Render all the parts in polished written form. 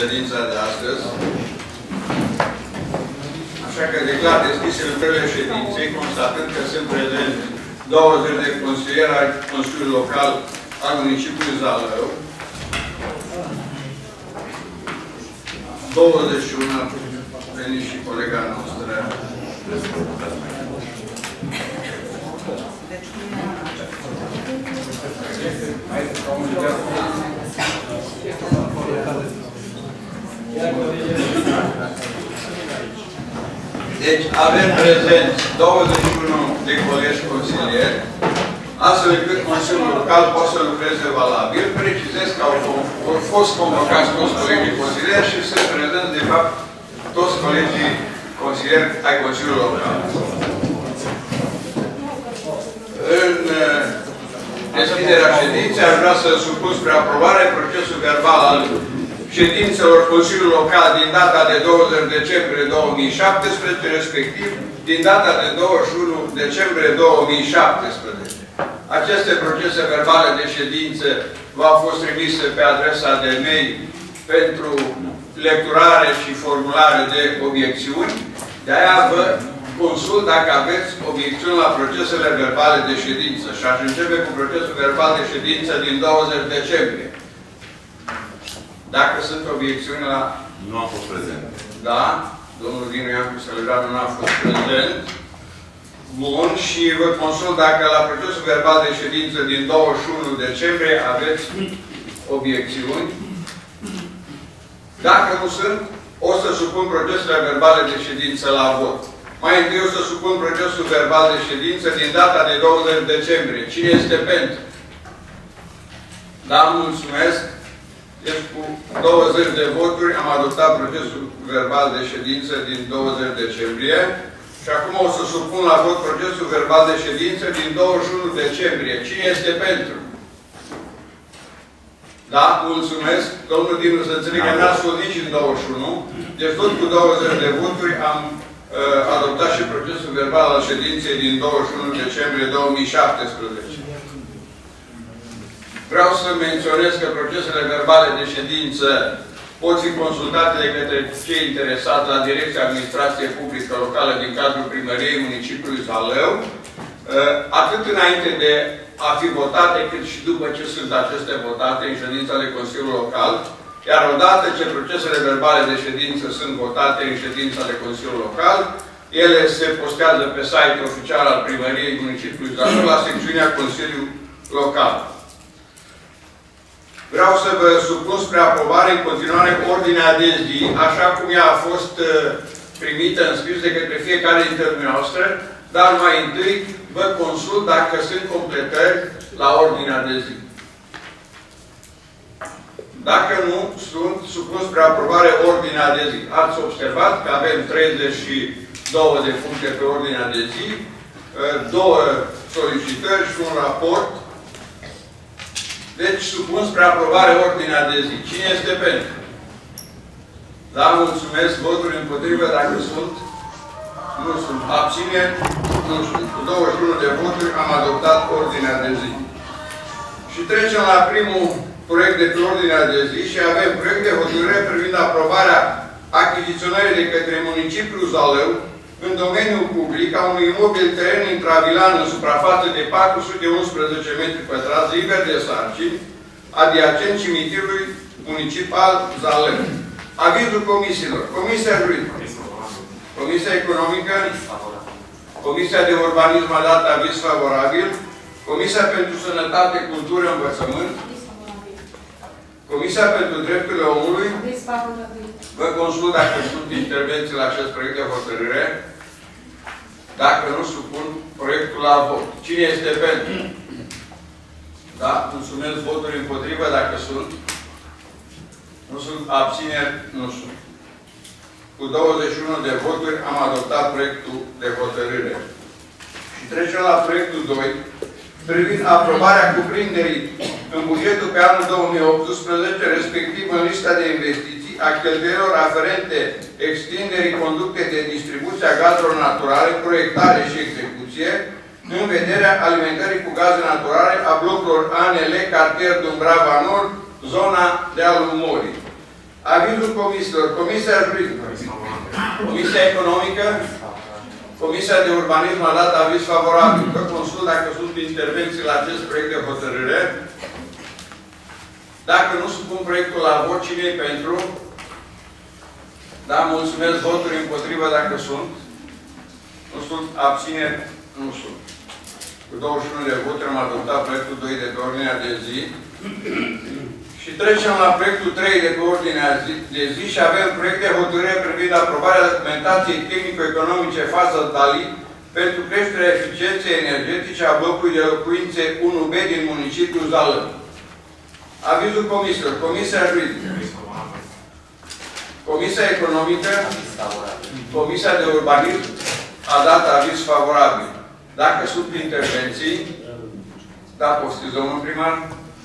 ședința de astăzi. Așa că declar deschise lucrările ședinței, constatând că sunt prezenți 20 de consilieri ai Consiliului Local al municipiului Zalău, 21 veniți și colega noastră. Deci avem prezenți 21 de colegi consilieri, astfel încât Consiliul Local poate să lucreze valabil. Precizez că au fost convocați toți colegii consilieri și sunt prezenți, de fapt, toți colegii consilieri ai Consiliului Local. În deschiderea ședinței aș vrea să supun spre aprobare procesul verbal al ședințelor Consiliului Local din data de 20 decembrie 2017, respectiv din data de 21 decembrie 2017. Aceste procese verbale de ședință v-au fost trimise pe adresa de mail pentru lecturare și formulare de obiecțiuni. De-aia vă consult dacă aveți obiecțiuni la procesele verbale de ședință. Și aș începe cu procesul verbal de ședință din 20 decembrie. Dacă sunt obiecțiuni la... Nu am fost prezent. Da? Domnul Dinu Iancu Sălăjanu nu a fost prezent. Bun. Și vă consult dacă la procesul verbal de ședință din 21 decembrie aveți obiecțiuni. Dacă nu sunt, o să supun procesele verbale de ședință la vot. Mai întâi o să supun procesul verbal de ședință din data de 20 decembrie. Cine este pentru? Da, mulțumesc. Deci cu 20 de voturi am adoptat procesul verbal de ședință din 20 decembrie. Și acum o să supun la vot procesul verbal de ședință din 21 decembrie. Cine este pentru? Da, mulțumesc. Domnul Dinu, să înțeleg că n-ați fost nici în 21. Deci tot cu 20 de voturi am adoptat și procesul verbal al ședinței din 21 decembrie 2017. Vreau să menționez că procesele verbale de ședință pot fi consultate de către cei interesați la Direcția Administrație Publică Locală din cadrul Primăriei Municipiului Zalău, atât înainte de a fi votate, cât și după ce sunt aceste votate în ședința de Consiliul Local, iar odată ce procesele verbale de ședință sunt votate în ședința de Consiliul Local, ele se postează pe site-ul oficial al Primăriei Municipiului Zalău la secțiunea Consiliul Local. Vreau să vă supun spre aprobare în continuare ordinea de zi, așa cum ea a fost primită în scris de către fiecare dintre dumneavoastră, dar mai întâi vă consult dacă sunt completări la ordinea de zi. Dacă nu, sunt supun spre aprobare ordinea de zi. Ați observat că avem 32 de puncte pe ordinea de zi, 2 solicitări și un raport. Deci, supun spre aprobare ordinea de zi. Cine este pentru? Da, mulțumesc. Voturi împotrivă, dacă sunt. Nu sunt. Abțineri? Nu sunt. Cu 21 de voturi am adoptat ordinea de zi. Și trecem la primul proiect de pe ordinea de zi și avem proiect de hotărâre privind aprobarea achiziționării de către municipiul Zalău în domeniul public a unui imobil teren intravilan în suprafață de 411 metri pătrați, liber de sarcini, adiacent cimitirului municipal Zalău. Avizul comisiilor. Comisia Juridică. Comisia Economică. Comisia de Urbanism a dat aviz favorabil. Comisia pentru Sănătate, Cultură, Învățământ. Comisia pentru Drepturile Omului. Vă consult dacă sunt intervenții la acest proiect de hotărâre. Dacă nu, supun proiectul la vot. Cine este pentru? Da? Mulțumesc. Voturi împotrivă dacă sunt. Nu sunt. Abțineri? Nu sunt. Cu 21 de voturi am adoptat proiectul de hotărâre. Și trecem la proiectul 2, privind aprobarea cuprinderii în bugetul pe anul 2018, respectiv în lista de investiții, a cheltuielor aferente extinderii conducte de distribuție a gazelor naturale, proiectare și execuție, în vederea alimentării cu gaze naturale a blocurilor ANL, cartier Dumbrava Nord, zona dealul Morii. Avizul comisiilor. Comisia Juridică. Comisia Economică. Comisia de Urbanism a dat aviz favorabil. Vă consult dacă sunt intervenții la acest proiect de hotărâre. Dacă nu supun proiectul la vot, cine e pentru? Da, mulțumesc. Voturi împotrivă dacă sunt. Nu sunt. Abțineri? Nu sunt. Cu 21 de voturi am adoptat proiectul 2 de pe ordinea de zi. Și trecem la proiectul 3 de pe ordinea de zi și avem proiect de hotărâre privind aprobarea documentației tehnico-economice fază Dali pentru creșterea eficienței energetice a blocului de locuințe 1B din municipiul Zalău. Avizul comisiilor. Comisia Juridică. Comisia Economică. Comisia de Urbanism a dat aviz favorabil. Dacă sunt intervenții, da, poftiți, domnul primar.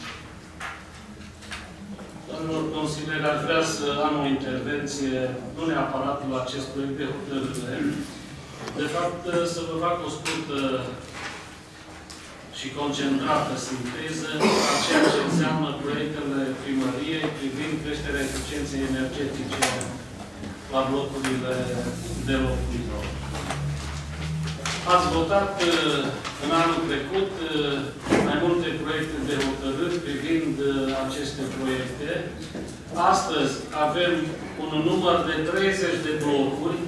Domnul consilier, ar vrea să am o intervenție, nu neapărat la acest proiect de hotărâre. De fapt, să vă fac o scurtă și concentrată sinteză a ceea ce înseamnă proiectele primăriei privind creșterea eficienței energetice la blocurile de locuitori. Ați votat în anul trecut mai multe proiecte de hotărâri privind aceste proiecte. Astăzi avem un număr de 30 de blocuri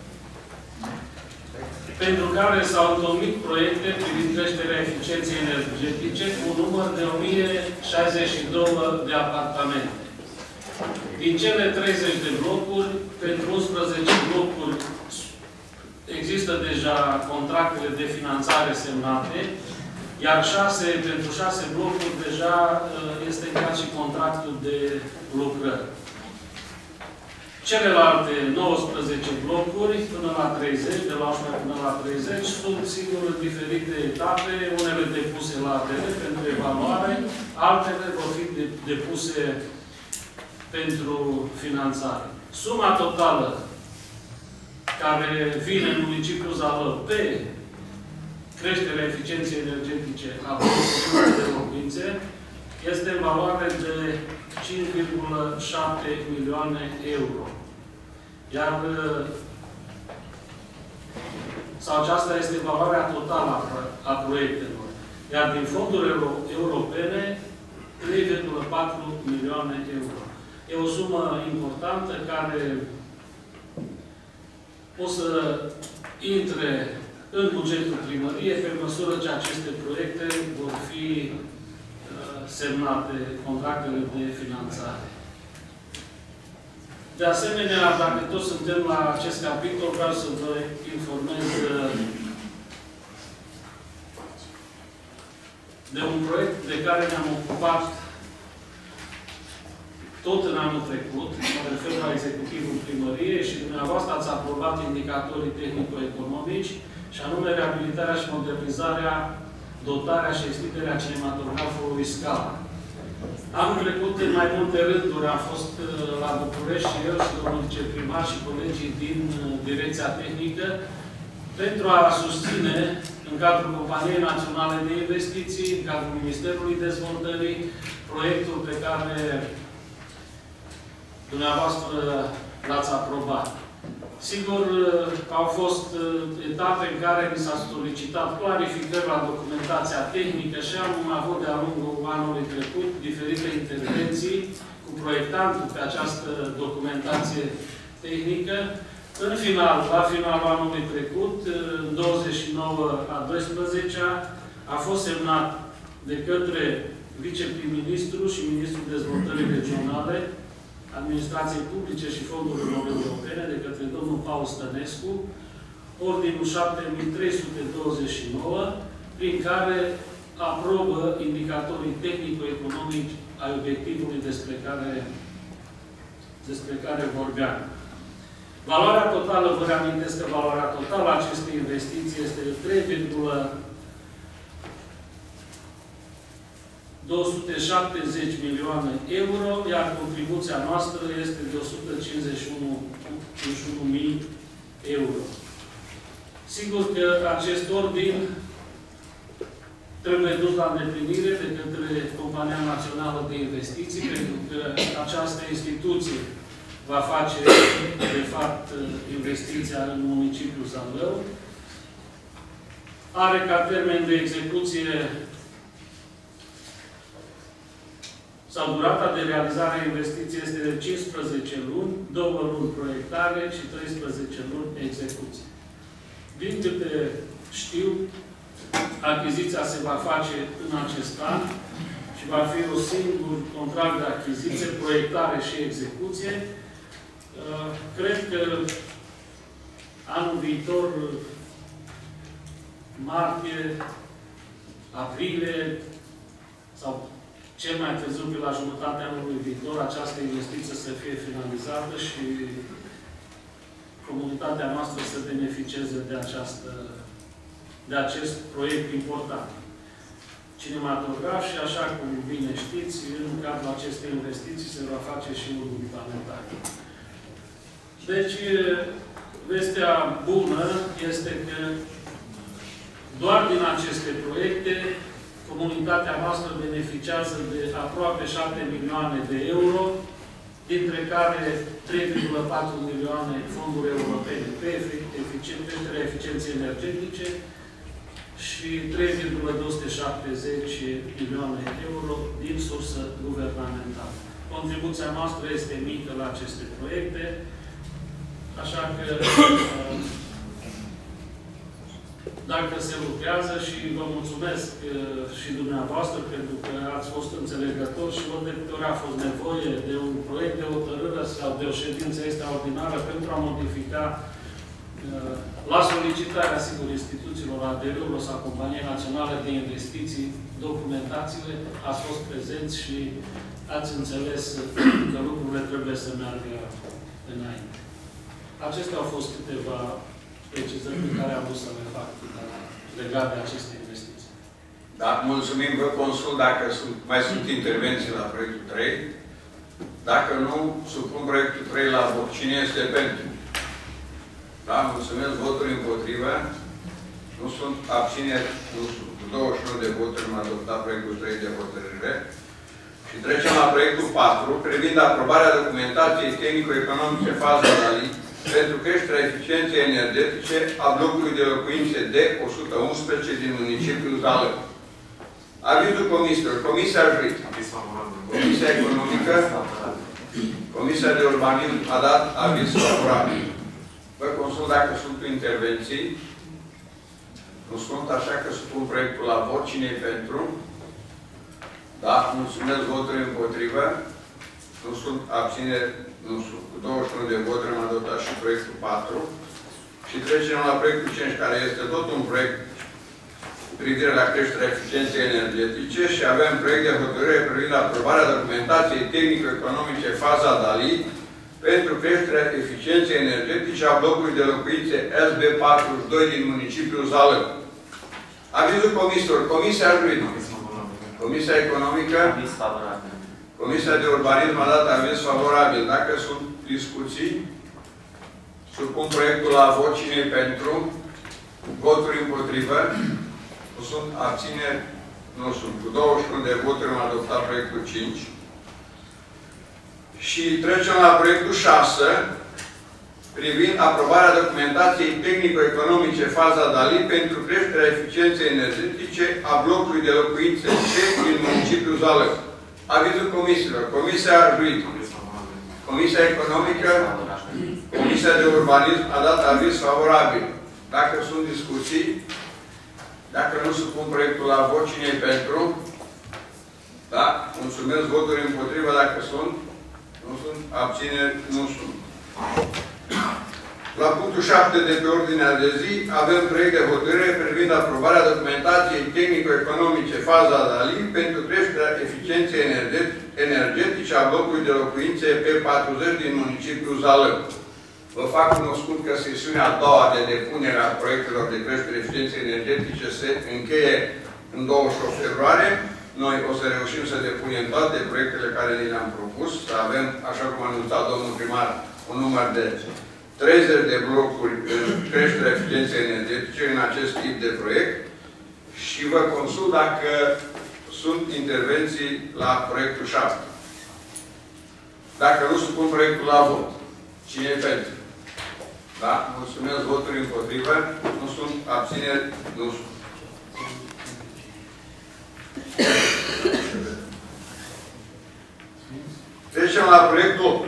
pentru care s-au întocmit proiecte privind creșterea eficienței energetice cu un număr de 1062 de apartamente. Din cele 30 de blocuri, pentru 11 blocuri există deja contractele de finanțare semnate, iar pentru 6 blocuri deja este încheiat și contractul de lucrări. Celelalte 19 blocuri, până la 30, de la 11 până la 30, sunt, sigur, diferite etape, unele depuse la ADR pentru evaluare, altele vor fi depuse pentru finanțare. Suma totală care vine în municipiul Zalău pe creșterea eficienței energetice a blocurilor de locuințe este în valoare de 5,7 milioane euro. Iar sau aceasta este valoarea totală a proiectelor. Iar din fonduri europene, 3,4 milioane euro. E o sumă importantă care o să intre în bugetul primăriei pe măsură ce aceste proiecte vor fi semnate, contractele de finanțare. De asemenea, dacă toți suntem la acest capitol, vreau să vă informez de un proiect de care ne-am ocupat tot în anul trecut, mă refer la executivul primăriei și dumneavoastră ați aprobat indicatorii tehnico-economici și anume reabilitarea și modernizarea, dotarea și extinderea cinematografului Scala. Anul trecut, în mai multe rânduri, am fost la București și eu și domnul viceprimar și colegii din Direcția Tehnică pentru a susține, în cadrul Companiei Naționale de Investiții, în cadrul Ministerului Dezvoltării, proiectul pe care dumneavoastră l-ați aprobat. Sigur, au fost etape în care mi s-a solicitat clarificări la documentația tehnică și am avut de-a lungul anului trecut diferite intervenții cu proiectantul pe această documentație tehnică. În final, la finalul anului trecut, 29/12, a fost semnat de către viceprim-ministru și ministrul dezvoltării regionale, Administrației Publice și Fondurilor Europene, de către domnul Paul Stănescu, ordinul 7329, prin care aprobă indicatorii tehnico-economici ai obiectivului despre care vorbeam. Valoarea totală, vă reamintesc că valoarea totală a acestei investiții este de 3,270 milioane euro, iar contribuția noastră este de 151.000 euro. Sigur că acest ordin trebuie dus la îndeplinire de către Compania Națională de Investiții, pentru că această instituție va face, de fapt, investiția în municipiul Zalău. Are ca termen de execuție sau durata de realizare a investiției este de 15 luni, 2 luni proiectare și 13 luni execuție. Din câte știu, achiziția se va face în acest an și va fi un singur contract de achiziție, proiectare și execuție. Cred că anul viitor, martie, aprilie sau cel mai târziu pe la jumătatea anului viitor, această investiție să fie finalizată și comunitatea noastră să beneficieze de acest proiect important. Cinematograf și, așa cum bine știți, în cadrul acestei investiții se va face și un documentar. Deci, vestea bună este că doar din aceste proiecte comunitatea noastră beneficiază de aproape 7 milioane de euro, dintre care 3,4 milioane fonduri europene pe eficiențe energetice și 3,270 milioane euro din sursă guvernamentală. Contribuția noastră este mică la aceste proiecte, așa că dacă se lucrează, și vă mulțumesc și dumneavoastră pentru că ați fost înțelegători și ori de câte ori a fost nevoie de un proiect de hotărâre sau de o ședință extraordinară pentru a modifica la solicitarea, sigur, instituțiilor, ADR-urilor sau Companiei Naționale de Investiții, documentațiile, ați fost prezenți și ați înțeles că lucrurile trebuie să meargă înainte. Acestea au fost câteva precizări pe care am vrut să le fac legat de aceste investiții. Da, mulțumim, vă consult dacă mai sunt intervenții la proiectul 3. Dacă nu, supun proiectul 3 la vot. Cine este pentru? Da, mulțumesc. Voturi împotrivă. Nu sunt abțineri. Nu sunt. Cu 21 de voturi am adoptat proiectul 3 de hotărâre. Și trecem la proiectul 4, privind aprobarea documentației tehnico-economice faza DALI pentru creșterea eficienței energetice a blocului de locuințe D111 din municipiul Zalău. Avizul comisiilor. Comisia Jurit. Comisia Economică. Comisia de Urbanism a dat aviz favorabil. Vă consult dacă sunt intervenții. Nu sunt, așa că supun proiectul la vot. Cine-i pentru? Da, mulțumesc. Voturi împotrivă. Nu sunt abțineri. Nu sunt. Cu 21 de voturi am adoptat și proiectul 4. Și trecem la proiectul 5, care este tot un proiect cu privire la creșterea eficienței energetice și avem proiect de hotărâre privind aprobarea documentației tehnico-economice faza DALI pentru creșterea eficienței energetice a blocului de locuințe SB42 din municipiul Zalău. Avizul comisiilor. Comisia Jurit. Comisia Economică. Comisia de Urbanism a dat aviz favorabil. Dacă sunt discuții, supun proiectul la vot. Cine pentru? Voturi împotrivă. Nu sunt abțineri? Nu sunt. Cu 21 de voturi am adoptat proiectul 5. Și trecem la proiectul 6, privind aprobarea documentației tehnico-economice faza DALI pentru creșterea eficienței energetice a blocului de locuințe C din municipiul Zalău. Avizul comisiilor. Comisia Jurit. Comisia Economică. Comisia de Urbanism a dat aviz favorabil. Dacă sunt discuții, dacă nu supun proiectul la vot, cine e pentru? Da? Mulțumesc. Voturi împotrivă dacă sunt. Nu sunt. Abțineri? Nu sunt. La punctul 7 de pe ordinea de zi avem proiect de hotărâre privind aprobarea documentației tehnico-economice faza DALI pentru creșterea eficienței energetice a blocului de locuințe P40 din municipiul Zalău. Vă fac cunoscut că sesiunea a doua de depunere a proiectelor de creștere eficienței energetice se încheie în 28 februarie. Noi o să reușim să depunem toate proiectele care ni le-am propus, să avem, așa cum a anunțat domnul primar, un număr de 30 de blocuri în creșterea eficienței energetice în acest tip de proiect și vă consult dacă sunt intervenții la proiectul 7. Dacă nu, supun proiectul la vot. Cine e pentru? Da? Mulțumesc. Voturi împotrivă. Nu sunt. Abțineri. Nu sunt. Trecem la proiectul 8.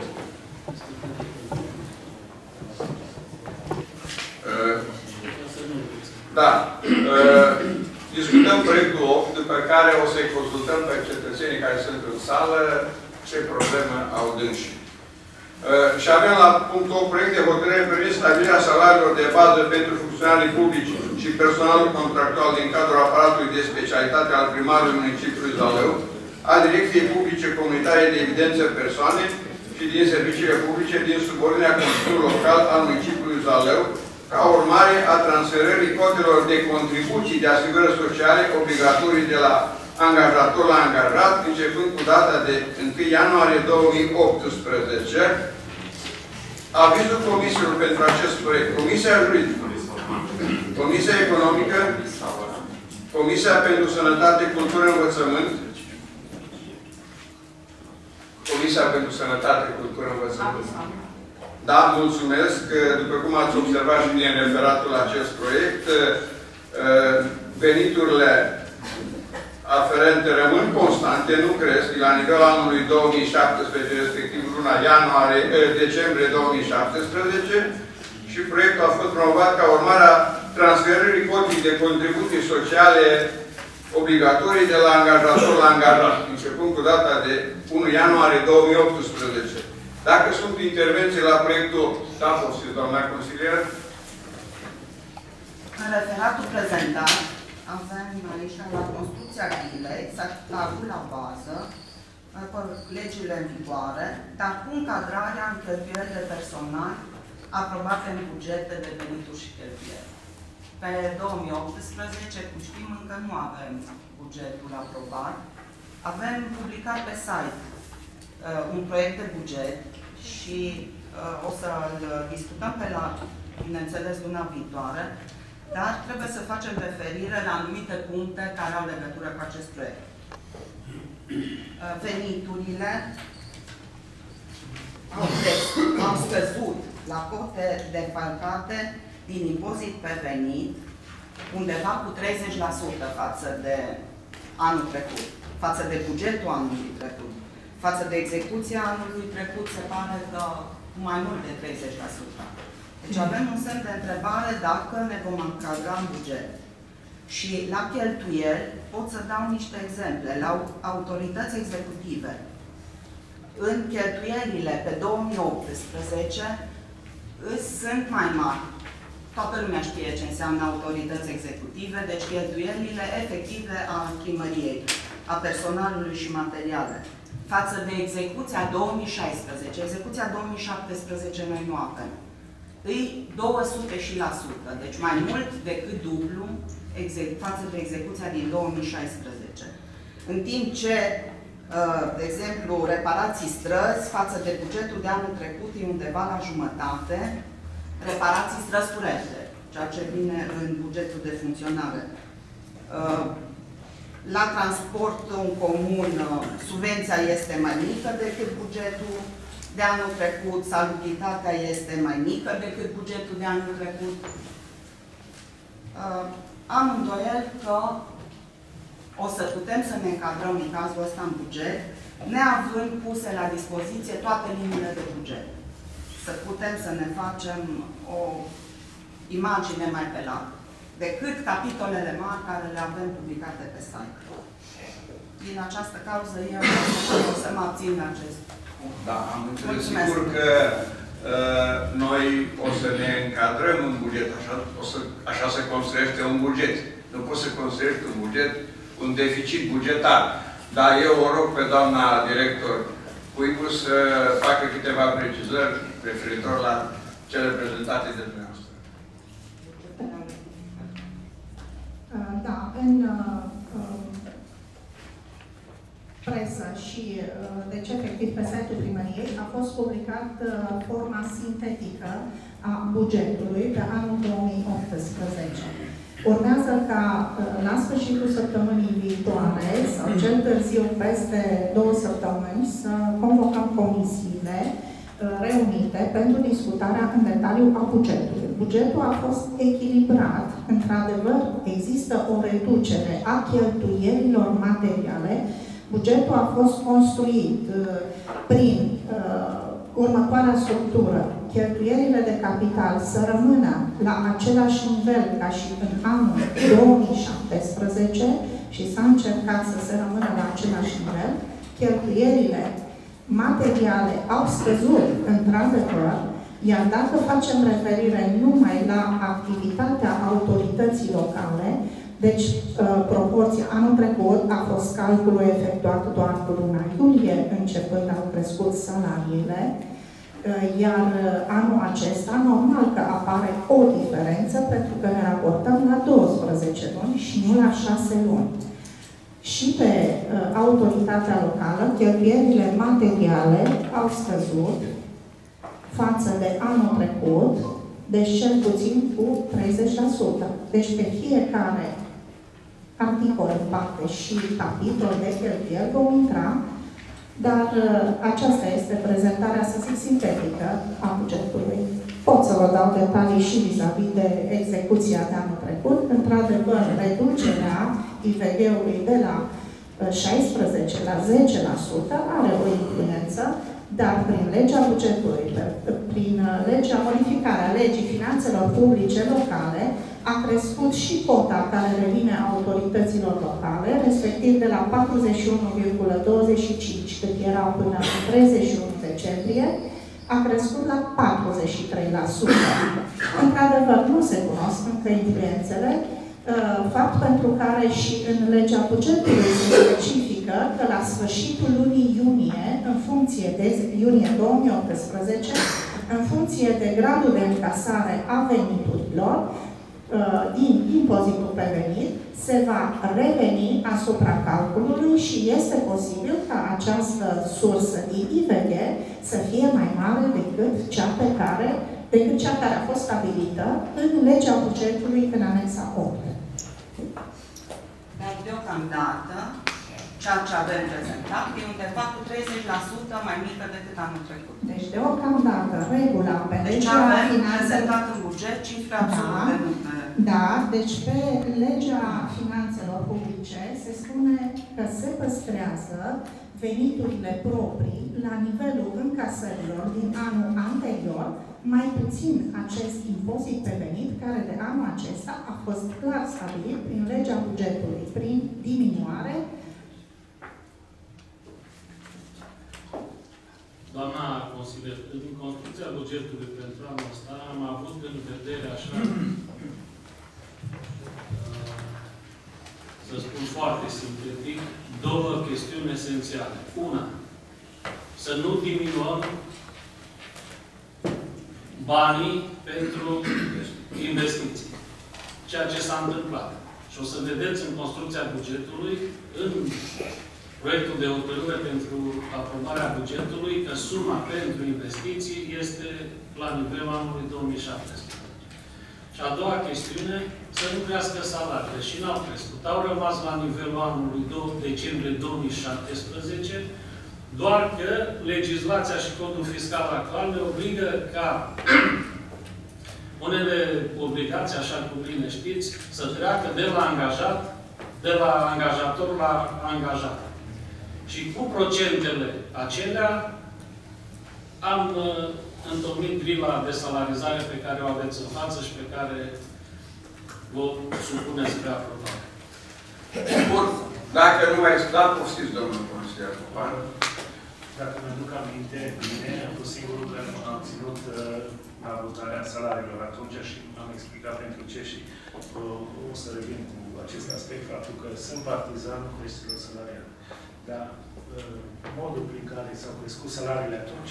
Da. Discutăm proiectul 8, după care o să-i consultăm pe cetățenii care sunt în sală ce probleme au dânsii. Și avem la punctul 8 proiect de hotărâre privind stabilirea salariilor de bază pentru funcționarii publici și personalul contractual din cadrul aparatului de specialitate al primarului municipiului Zalău, a Direcției Publice Comunitare de Evidență Persoane și din serviciile publice din subordinea Consiliului Local al municipiului Zalău, ca urmare a transferării cotelor de contribuții de asigurări sociale obligatorii de la angajator la angajat, începând cu data de 1 ianuarie 2018. Avizul comisiilor pentru acest proiect. Comisia Juridică, Comisia Economică, Comisia pentru Sănătate, Cultură, Învățământ, Comisia pentru Sănătate, Cultură, Învățământ. Da, mulțumesc. După cum ați observat și din referatul la acest proiect, veniturile aferente rămân constante, nu cresc, la nivelul anului 2017, respectiv luna decembrie 2017, și proiectul a fost promovat ca urmare a transferării cotii de contribuții sociale obligatorii de la angajator la angajat, începând cu data de 1 ianuarie 2018. Dacă sunt intervenții la proiectul 8, da, posibil, doamna consilier? În referatul prezentat, avem aici la construcția Ghilei, s-a avut la bază legile în vigoare, dar cu încadrarea în cheltuieli de personal aprobate în bugete de venituri și cheltuieli. Pe 2018, cum știm, încă nu avem bugetul aprobat. Avem publicat pe site un proiect de buget și o să-l discutăm pe la, bineînțeles, luna viitoare, dar trebuie să facem referire la anumite puncte care au legătură cu acest proiect. Veniturile au scăzut la cote defalcate din impozit pe venit undeva cu 30% față de anul trecut, față de bugetul anului trecut. Față de execuția anului trecut se pare că mai mult de 30%. Deci avem un semn de întrebare dacă ne vom încadra în buget. Și la cheltuieli pot să dau niște exemple. La autorități executive, în cheltuielile pe 2018 sunt mai mari. Toată lumea știe ce înseamnă autorități executive, deci cheltuielile efective a primăriei, a personalului și materiale. Față de execuția 2016, execuția 2017 noi nu avem. Îi 200%, deci mai mult decât dublu față de execuția din 2016. În timp ce, de exemplu, reparații străzi, față de bugetul de anul trecut, e undeva la jumătate, reparații străzi curente, ceea ce vine în bugetul de funcționare. La transport în comun, subvenția este mai mică decât bugetul de anul trecut, salubritatea este mai mică decât bugetul de anul trecut. Am îndoiel că o să putem să ne încadrăm în cazul ăsta în buget, neavând puse la dispoziție toate liniile de buget. Să putem să ne facem o imagine mai pe larg decât capitolele mari care le avem publicate pe site. Din această cauză eu o să mă abțin în acest punct. Da, am înțeles. Sigur că noi o să ne încadrăm în buget, așa se construiește un buget. Nu poți să construiești un buget, un deficit bugetar. Dar eu o rog pe doamna director Cuibu să facă câteva precizări referitor la cele prezentate de dumneavoastră. Da, în presă și, deci efectiv pe site-ul primăriei a fost publicat forma sintetică a bugetului pe anul 2018. Urmează ca la sfârșitul săptămânii viitoare, sau cel târziu peste 2 săptămâni, să convocăm comisiile reunite pentru discutarea în detaliu a bugetului. Bugetul a fost echilibrat. Într-adevăr, există o reducere a cheltuielilor materiale. Bugetul a fost construit prin următoarea structură. Cheltuielile de capital să rămână la același nivel ca și în anul 2017 și s-a încercat să se rămână la același nivel. Cheltuielile materiale au scăzut, într-adevăr, iar dacă facem referire numai la activitatea autorității locale, deci proporția anul trecut a fost calculul efectuat doar cu luna iulie, începând au crescut salariile, iar anul acesta, normal că apare o diferență, pentru că ne raportăm la 12 luni și nu la 6 luni. Și pe autoritatea locală, cheltuielile materiale au scăzut față de anul trecut, deci cel puțin cu 30%. Deci pe fiecare articol în parte și capitol de cheltuieli vom intra, dar aceasta este prezentarea, să zic, sintetică a bugetului. Pot să vă dau detalii și vis-a-vis de execuția de anul trecut. Într-adevăr, reducerea IVG-ului de la 16 la 10% are o influență, dar prin legea bugetului, prin legea modificarea legii finanțelor publice locale, a crescut și cota care revine autorităților locale, respectiv de la 41,25 cât era până în 31 decembrie, a crescut la 43%. Într-adevăr, nu se cunosc încă influențele, fapt pentru care și în legea bugetului se specifică că la sfârșitul lunii iunie, în funcție de iunie 2018, în funcție de gradul de încasare a veniturilor, din impozitul pe venit, se va reveni asupra calculului și este posibil ca această sursă din IVG să fie mai mare decât cea care a fost stabilită în legea bugetului în anexa 8. Dar deocamdată, ceea ce avem prezentat e undeva cu 30% mai mică decât anul trecut. Deci, deocamdată, regula pe Deci avem prezentat în buget cifre absolute nume. Da, deci pe legea finanțelor publice se spune că se păstrează veniturile proprii la nivelul încasărilor din anul anterior, mai puțin acest impozit pe venit, care de anul acesta a fost clar stabilit prin legea bugetului, prin diminuare. Doamna consilier, în construcția bugetului pentru anul ăsta am avut în vedere așa, să spun foarte sintetic, două chestiuni esențiale. Una, să nu diminuăm banii pentru investiții. Ceea ce s-a întâmplat. Și o să vedeți în construcția bugetului, în proiectul de hotărâre pentru aprobarea bugetului, că suma pentru investiții este la nivelul anului 2017. Și a doua chestiune, să nu crească salariile. Și n-au crescut. Au rămas la nivelul anului decembrie 2017, doar că legislația și codul fiscal actual ne obligă ca unele obligații, așa cum bine știți, să treacă de la angajat, de la angajator la angajat. Și cu procentele acelea am întocmit grila de salarizare pe care o aveți în față și pe care vă supuneți spre aprobare. Bun. Dacă nu mai este clar, poftiți, domnul consilier Popan. Dacă mi-aduc aminte bine, am fost singurul care am ținut la votarea salariilor atunci și am explicat pentru ce și o să revin cu acest aspect, faptul că sunt partizan cu chestiilor salariale. Dar modul prin care s-au crescut salariile atunci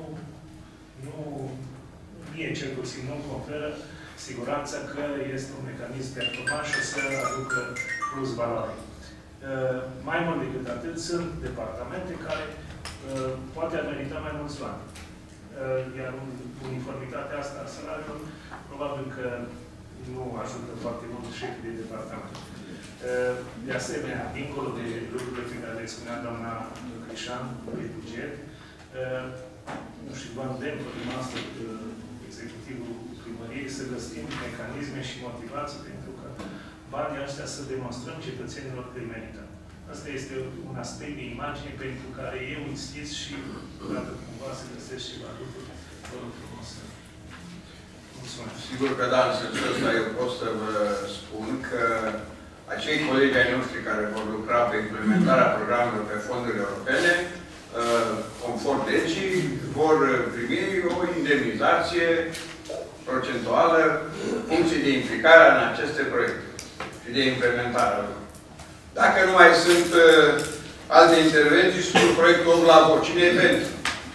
mie cel puțin nu conferă siguranța că este un mecanism performant și o să aducă plus valoare. Mai mult decât atât, sunt departamente care poate ar merita mai mulți bani. Iar uniformitatea asta a salariilor, probabil că nu ajută foarte mult șefii de departament. De asemenea, dincolo de lucrurile pe care le spunea doamna Crișan, de buget, nu știu, vă îndemn pe dumneavoastră executivul primăriei să găsim mecanisme și motivații pentru că banii ăștia să demonstrăm cetățenilor că îi merită. Asta este un aspect de imagine pentru care eu insist și dacă cumva se găsesc ceva lucruri, vă rog frumos. Mulțumesc. Sigur că da, în sensul ăsta eu pot să vă spun că acei colegi ai noștri care vor lucra pe implementarea programelor pe fonduri europene, conform legii, vor primi o indemnizație procentuală în funcție de implicarea în aceste proiecte și de implementarea lor. Dacă nu mai sunt alte intervenții, sunt proiectul 8 la vot. Cine e pentru?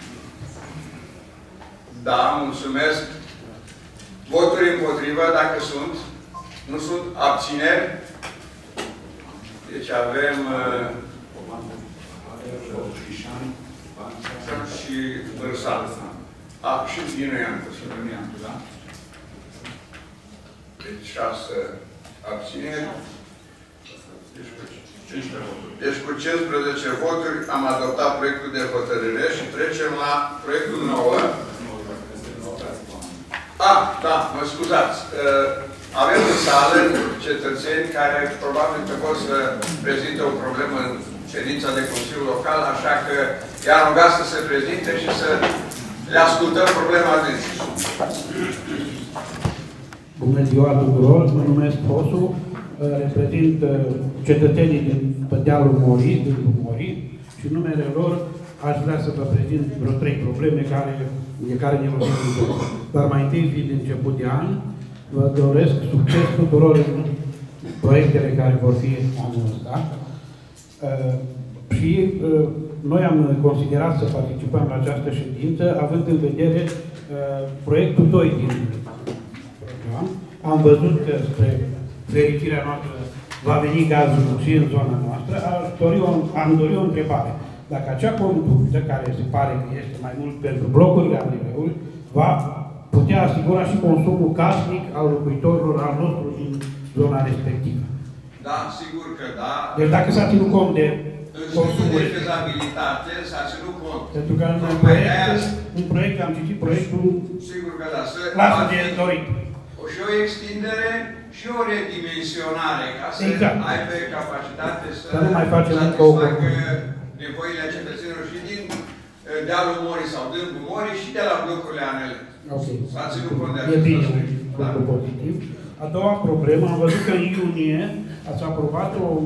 Da, mulțumesc. Voturi împotrivă, dacă sunt. Nu sunt abțineri. Deci avem și Bărsan. Și Inuiancu. Deci 6 abțineri. Deci cu 15 voturi am adoptat proiectul de hotărâre și trecem la proiectul 9. Da, mă scuzați. Avem în sală cetățeni care probabil că pot să prezinte o problemă în ședința de Consiliu Local, așa că i-am rugat să se prezinte și să le ascultăm problema dânsii. Bună ziua tuturor, mă numesc Fosu, reprezint cetățenii din Dealul Morii, din Morii, și în numele lor aș vrea să vă prezint vreo 3 probleme de care ne vom întâlni. Dar mai întâi, fiind de început de an, vă doresc succes tuturor în proiectele care vor fi anul ăsta. Și noi am considerat să participăm la această ședință, având în vedere proiectul 2 din program. Am văzut că spre fericirea noastră va veni gazul și în zona noastră. Am dorit o întrebare. Dacă acea conductă, care se pare că este mai mult pentru blocurile ADR-uri, va putea asigura și consumul casnic al locuitorilor al nostru din zona respectivă. Da, sigur că da. Deci dacă s-a ținut cont de consumul de fezabilitate, s-a ținut cont. Pentru că în proiect am citit proiectul, sigur că da, lasă de dorit. Și o extindere și o redimensionare, ca să aibă capacitate să nu mai facem satisfacă nevoile cetățenilor și din Dealul Morii sau Dâmbul Morii și de la blocurile ANL. S-a ținut cont de acest aspect. Lucru pozitiv. A doua problemă, am văzut că în iunie ați aprovat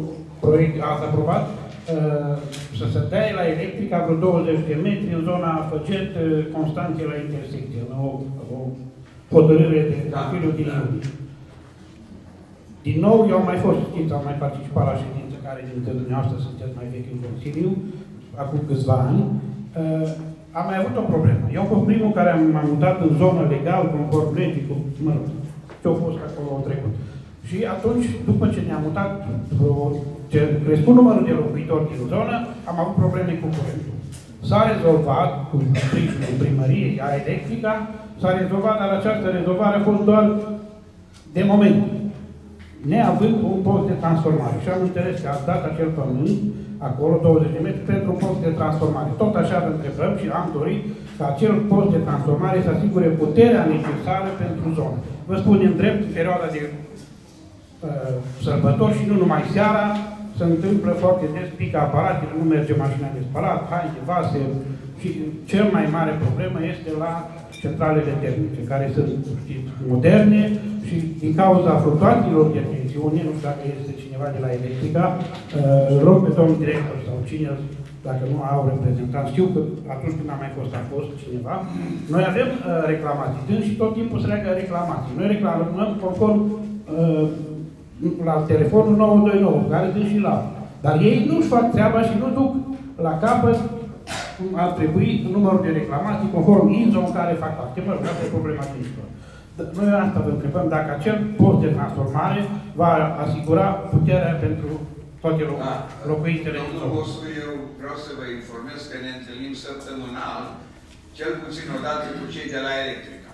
să se dea la electrica vreo 20 de metri în zona Făget, Constanțe la intersecție. O hotărâre de Consiliul din iunie. Din nou, eu am mai fost, știți, am mai participat la ședință care dintre dumneavoastră sunteți mai vechi în Consiliu, acum câțiva ani. Am mai avut o problemă. Eu am fost primul care m-am mutat în zonă legal, conform legii, ce-au fost acolo trecut. Și atunci, după ce ne-am mutat, ce crescut numărul de locuitori din zonă, am avut probleme cu curentul. S-a rezolvat, cu sprijinul primăriei, a electrica, s-a rezolvat, dar această rezolvare a fost doar de moment, neavând un post de transformare. Și am înțeles că ați dat acel pământ, acolo 20 de metri, pentru un post de transformare. Tot așa vă întrebăm și am dorit ca acel post de transformare să asigure puterea necesară pentru zonă. Vă spunem drept, în perioada de sărbători și nu numai seara, se întâmplă foarte des, pică aparatele, nu merge mașina de spălat, haine, vase, și cel mai mare problemă este la centralele termice, care sunt, știți, moderne și din cauza fluctuațiilor de tensiune, nu știu dacă este cineva de la Electrica, rog pe domnul director sau cine, dacă nu au reprezentant, știu că atunci când am mai fost, a fost cineva, noi avem reclamații, dând și tot timpul se leagă reclamații. Noi reclamăm conform la telefonul 929, care dând și la. Dar ei nu-și fac treaba și nu duc la capăt cum ar trebui numărul de reclamații conform ISO în care fac parte. Mă rog, asta e problema dinților. Noi asta vă întrebăm dacă acel post de transformare va asigura puterea pentru toate locuințele din zonă. Eu vreau să vă informez că ne întâlnim săptămânal, cel puțin o dată cu cei de la Electrica.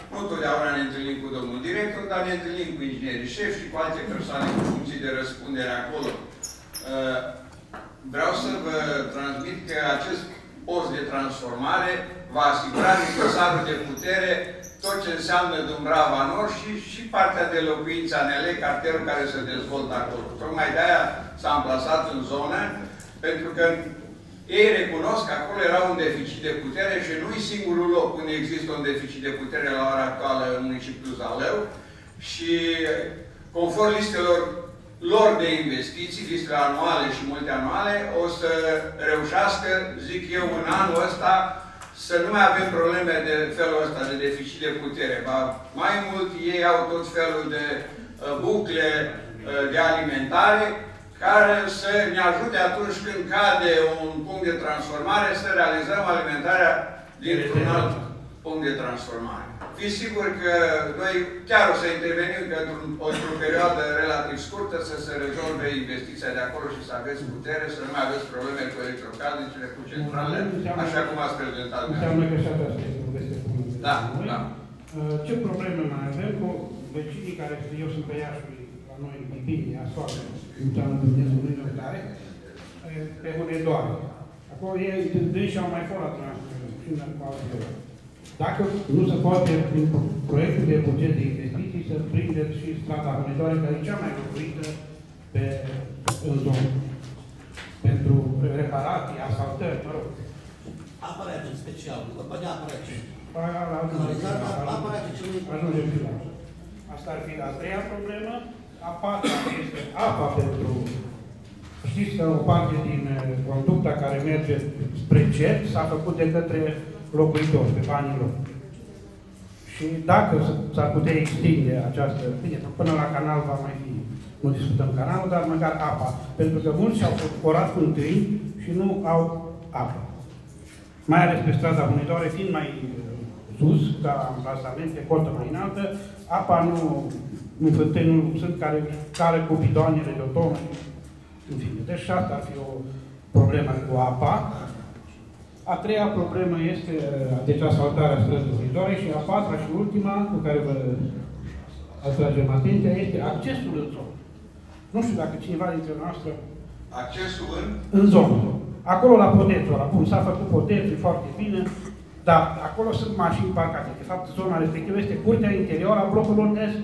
Nu totdeauna ne întâlnim cu domnul director, dar ne întâlnim cu inginerii șefi și cu alte persoane cu funcții de răspundere acolo. Vreau să vă transmit că acest post de transformare va asigura din dosarul de putere tot ce înseamnă Dumbrava Nord și partea de locuințe anele, cartierul care se dezvoltă acolo. Tocmai de-aia s-a amplasat în zonă, pentru că ei recunosc că acolo era un deficit de putere și nu-i singurul loc unde există un deficit de putere la ora actuală în municipiul Zalău și conform listelor lor de investiții, listele anuale și multianuale, o să reușească, zic eu, în anul ăsta să nu mai avem probleme de felul ăsta de deficit de putere. Mai mult, ei au tot felul de bucle de alimentare care să ne ajute atunci când cade un punct de transformare să realizăm alimentarea dintr-un alt punct de transformare. Fiți sigur că noi chiar o să intervenim că într-o perioadă relativ scurtă să se rezolve investiția de acolo și să aveți putere, să nu mai aveți probleme cu electrocasnicele, cu centrale, așa cum ați prezentat. Înseamnă că și aceasta este o veste bună. Da, da. Ce probleme mai avem cu vecinii care, eu sunt pe Iași, la noi în Bibini, Asoară, înseamnă Dumnezeu Uniunea Tare, pe Hunedoare. Acolo ei și-au mai fost la transferă cu altele. Dacă nu se poate, prin proiectul de buget de investiții, să prindeți și strada Hunedoare, care e cea mai locuită în zonă. Pentru reparații, asfaltări, mă rog. Aparatul în special, după de aparatul. Ajungem și la asta. Asta ar fi a treia problemă. A patra este apa pentru... Știți că o parte din conducta care merge spre CET s-a făcut de către locuitori, pe banii lor. Și dacă s-ar putea extinde această... Bine, până la canal va mai fi. Nu discutăm canalul, dar măcar apa. Pentru că mulți și-au forat întâi și nu au apă. Mai ales pe strada Hunedoare, fiind mai sus, ca amplasament, pe cotă mai înaltă, apa nu fântâni, nu sunt care cu bidoanele de o tonă. În fine, deci asta ar fi o problemă cu apa. A treia problemă este, deci, asfaltarea străzii Hunedoare și a patra și ultima, cu care vă atragem atenția, este accesul în zonă. Nu știu dacă cineva dintre noastre... Accesul în? În zonă. Acolo la podețul ăla, cum s-a făcut podețul foarte bine, dar acolo sunt mașini parcate. De fapt, zona respectivă este curtea interioară a blocurilor SB.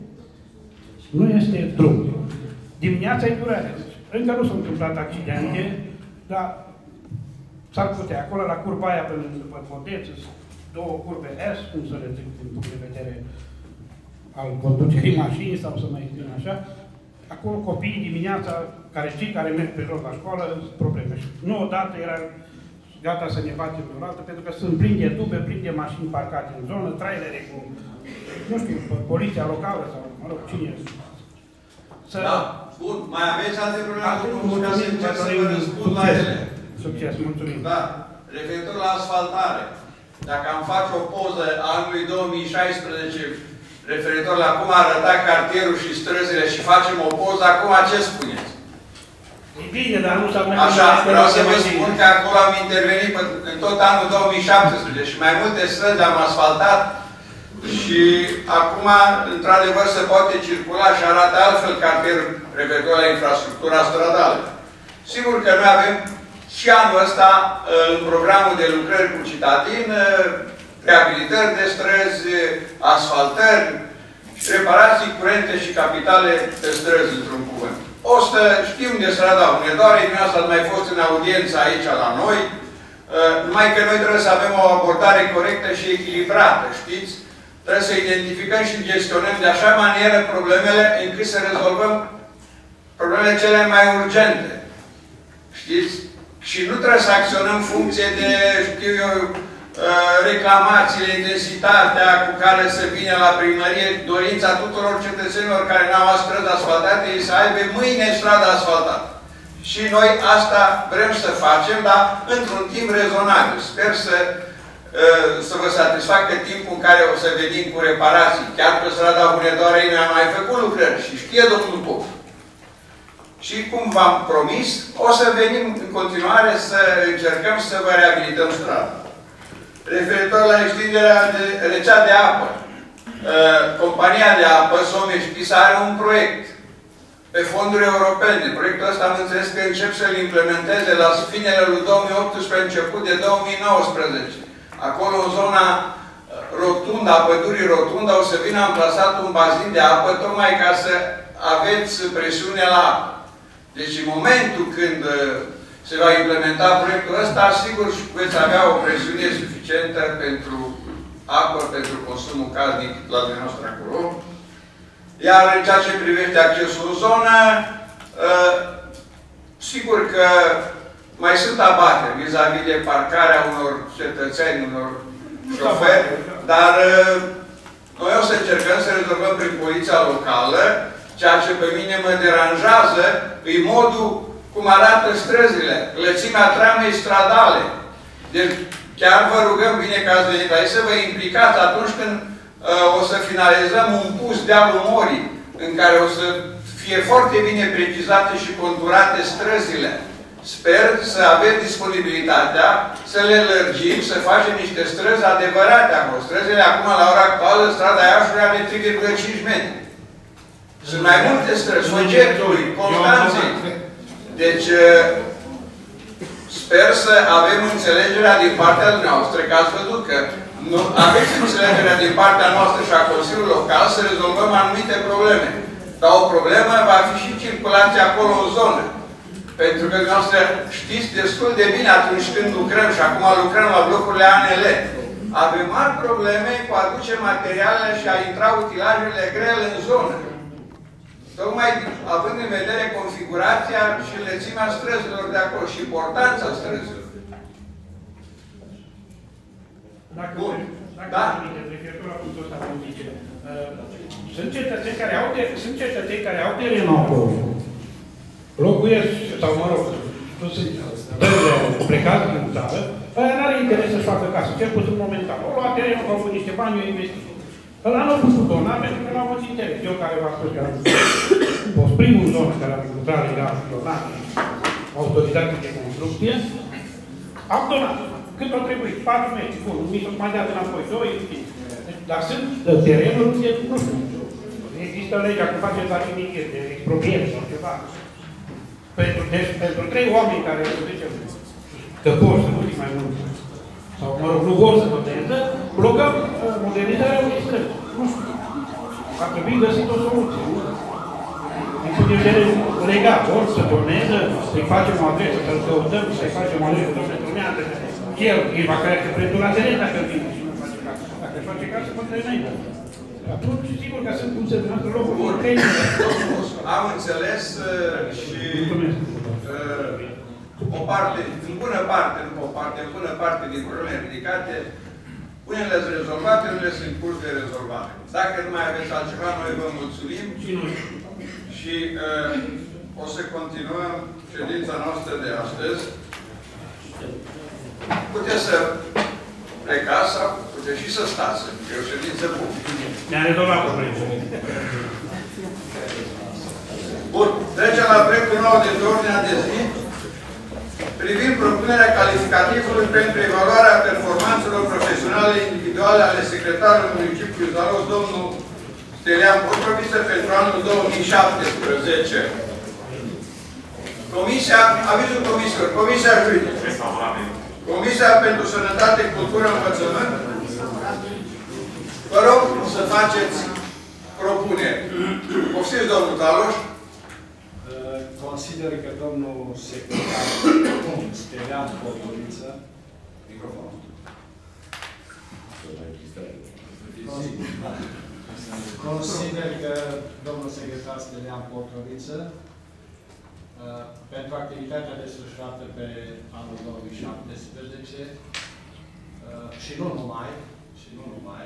Nu este drum. Dimineața e durează. Încă nu s-au întâmplat accidente, dar s-ar putea. Acolo, la curba aia, până după podeț, două curbe S, cum să le zic, din punct de vedere al conducerii mașinii, sau să mai spun așa, acolo copiii dimineața, cei care merg pe loc la școală, sunt probleme. Nu odată era gata să ne batem de o dată, pentru că sunt plini de tube, plini de mașini parcate în zonă, trailere cu, nu știu, poliția locală sau, mă rog, cine. Da, bun. Mai aveți alte probleme? Ca să încerc să vă răspund la ele. Succes, mulțumim. Da. Referitor la asfaltare, dacă am face o poză a anului 2016 referitor la cum arăta cartierul și străzile și facem o poză, acum ce spuneți? E bine, dar nu s-a mai... Așa, vreau să vă spun că acolo am intervenit în tot anul 2017 și mai multe străzi am asfaltat și acum, într-adevăr, se poate circula și arată altfel cartierul referitor la infrastructura stradală. Sigur că noi avem și anul ăsta în programul de lucrări cu Citadin, reabilitări de străzi, asfaltări, reparații curente și capitale de străzi, într-un cuvânt. O să știm de strada Hunedoare, dumneavoastră ați mai fost în audiență aici la noi, numai că noi trebuie să avem o abordare corectă și echilibrată, știți? Trebuie să identificăm și gestionăm de așa manieră problemele încât să rezolvăm problemele cele mai urgente. Știți? Și nu trebuie să acționăm în funcție de, știu eu, reclamațiile, intensitatea cu care se vine la primărie, dorința tuturor cetățenilor care n-au străzi asfaltate, ei să aibă mâine stradă asfaltată. Și noi asta vrem să facem, dar într-un timp rezonabil. Sper să vă satisfacă timpul în care o să venim cu reparații. Chiar pe strada Hunedoare noi am mai făcut lucrări și știe domnul Pop. Și cum v-am promis, o să venim în continuare să încercăm să vă reabilităm strada. Referitor la extinderea de rețea de apă, compania de apă, Someș are un proiect pe fonduri europene. Proiectul ăsta am înțeles că încep să-l implementeze la finele lui 2018, început de 2019. Acolo, în zona rotundă, a pădurii rotundă, o să vină amplasat un bazin de apă, tocmai ca să aveți presiune la apă. Deci, în momentul când se va implementa proiectul ăsta, sigur veți avea o presiune suficientă pentru apă, pentru consumul casnic la dumneavoastră acolo. Iar în ceea ce privește accesul în zonă, sigur că mai sunt abateri vis-a-vis de parcarea unor cetățeni, unor șoferi, dar noi o să încercăm să rezolvăm prin poliția locală. Ceea ce pe mine mă deranjează e modul cum arată străzile, lățimea tramei stradale. Deci chiar vă rugăm, bine că ați venit aici, să vă implicați atunci când o să finalizăm un pus dealul Morii, în care o să fie foarte bine precizate și conturate străzile. Sper să aveți disponibilitatea să le lărgim, să facem niște străzi adevărate acolo. Străzile acum, la ora actuală, strada Iașului are 3,5 metri. Sunt mai multe străzi, Sogetului, Constanței. Deci, sper să avem înțelegerea din partea dumneavoastră, că ați văzut că nu aveți înțelegerea din partea noastră și a Consiliului Local să rezolvăm anumite probleme. Dar o problemă va fi și circulația acolo în zonă. Pentru că dumneavoastră știți destul de bine atunci când lucrăm și acum lucrăm la blocurile ANL. Avem mari probleme cu a aduce materialele și a intra utilajele grele în zonă. Tocmai având în vedere configurația și lățimea străzilor de acolo și importanța străzilor. Bun. Dacă referitor la punctul ăsta, sunt cetățeni care au terenul acolo. Locuiesc, sau mă rog, nu sunt plecați din țară, ăia n-are interes să-și facă casă, cel puțin momentan. O lua terenul, au avut niște bani, o investiție. Ăla nu a putut dona pentru că n-a avut interes. Eu care v-am spus că am fost primul zonă care am lucrat legal și donat autorizații de construcție, am donat. Cât au trebuit? 4 metri. Bun, mi s-o mai dat înapoi, 2, dar sunt terenuri unde, nu știu, există legea cum faceți la chimichiri, de expropiere sau ceva. Pentru 3 oameni care, să zicem, că vor să nu fie mai mult, sau, mă rog, nu vor să moderniză, blocăm modernizarea unei străzi. Nu știu. Ar trebui găsit o soluție. Din punct de vedere legal, ori să turneze, să-i facem o adresă, să-l căutăm, să-i facem o adresă, să-l turnează. El îi va crește prețul la teren dacă vine și nu face casă. Dacă își face casă, mă trebuie înainte. Atunci, sigur că sunt cum se dumneavoastră locuri. Am înțeles și o parte, în bună parte, nu o parte, în bună parte din problemele ridicate, unele sunt rezolvate, unele sunt în curs de rezolvare. Dacă nu mai aveți altceva, noi vă mulțumim și o să continuăm ședința noastră de astăzi. Puteți să plecați sau puteți și să stați, că e o ședință publică. Ne-a rezolvat problemul. Bun. Trecem la proiectul nou de pe ordinea de zi privind propunerea calificativului pentru evaluarea performanțelor profesionale individuale ale secretarului municipiului Zalău, domnul Stelian Potroviță, pentru anul 2017. Avizul comisiilor. Comisia Juridică. Comisia pentru Sănătate, Cultură, Învățământ. Vă rog să faceți propuneri. Poftiți, domnul Taloș. Consider că domnul secretar Stelian Potroviță consider că domnul secretar Stelian Potroviță pentru activitatea desfășurată pe anul 2017 și nu numai,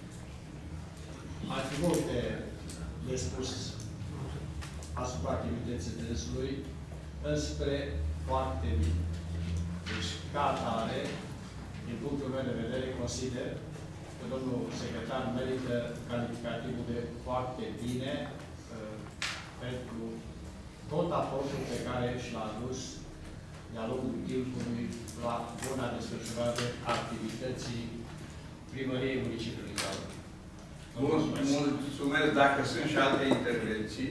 ar fi multe de spus asupra activității dânsului înspre foarte bine. Deci, ca atare, din punctul meu de vedere, consider că domnul secretar merită calificativul de foarte bine pentru tot aportul pe care și l-a adus de-a lungul timpului la buna desfășurare activității primăriei municipiului Zalău. Mulțumesc. Dacă sunt și alte intervenții,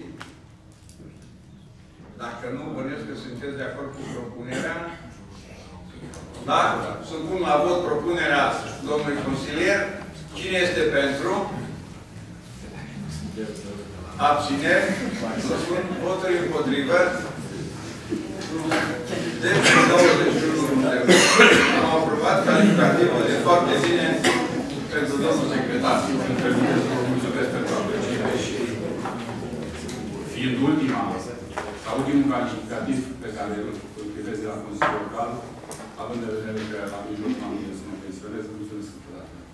dacă nu, bănuiesc că sunteți de acord cu propunerea. Da? Să pun la vot propunerea domnului consilier. Cine este pentru? Abțineri? Voturi împotrivă? Deci, 21 de vot. Am aprobat calificativul de foarte bine pentru domnul secretar. Mulțumesc pentru apreciere și fiind ultimul calificativ pe care îl privesc de la Consiliul Local, având de vedere că la mijloc am venit să mă pensionez, mulțumesc încă o dată.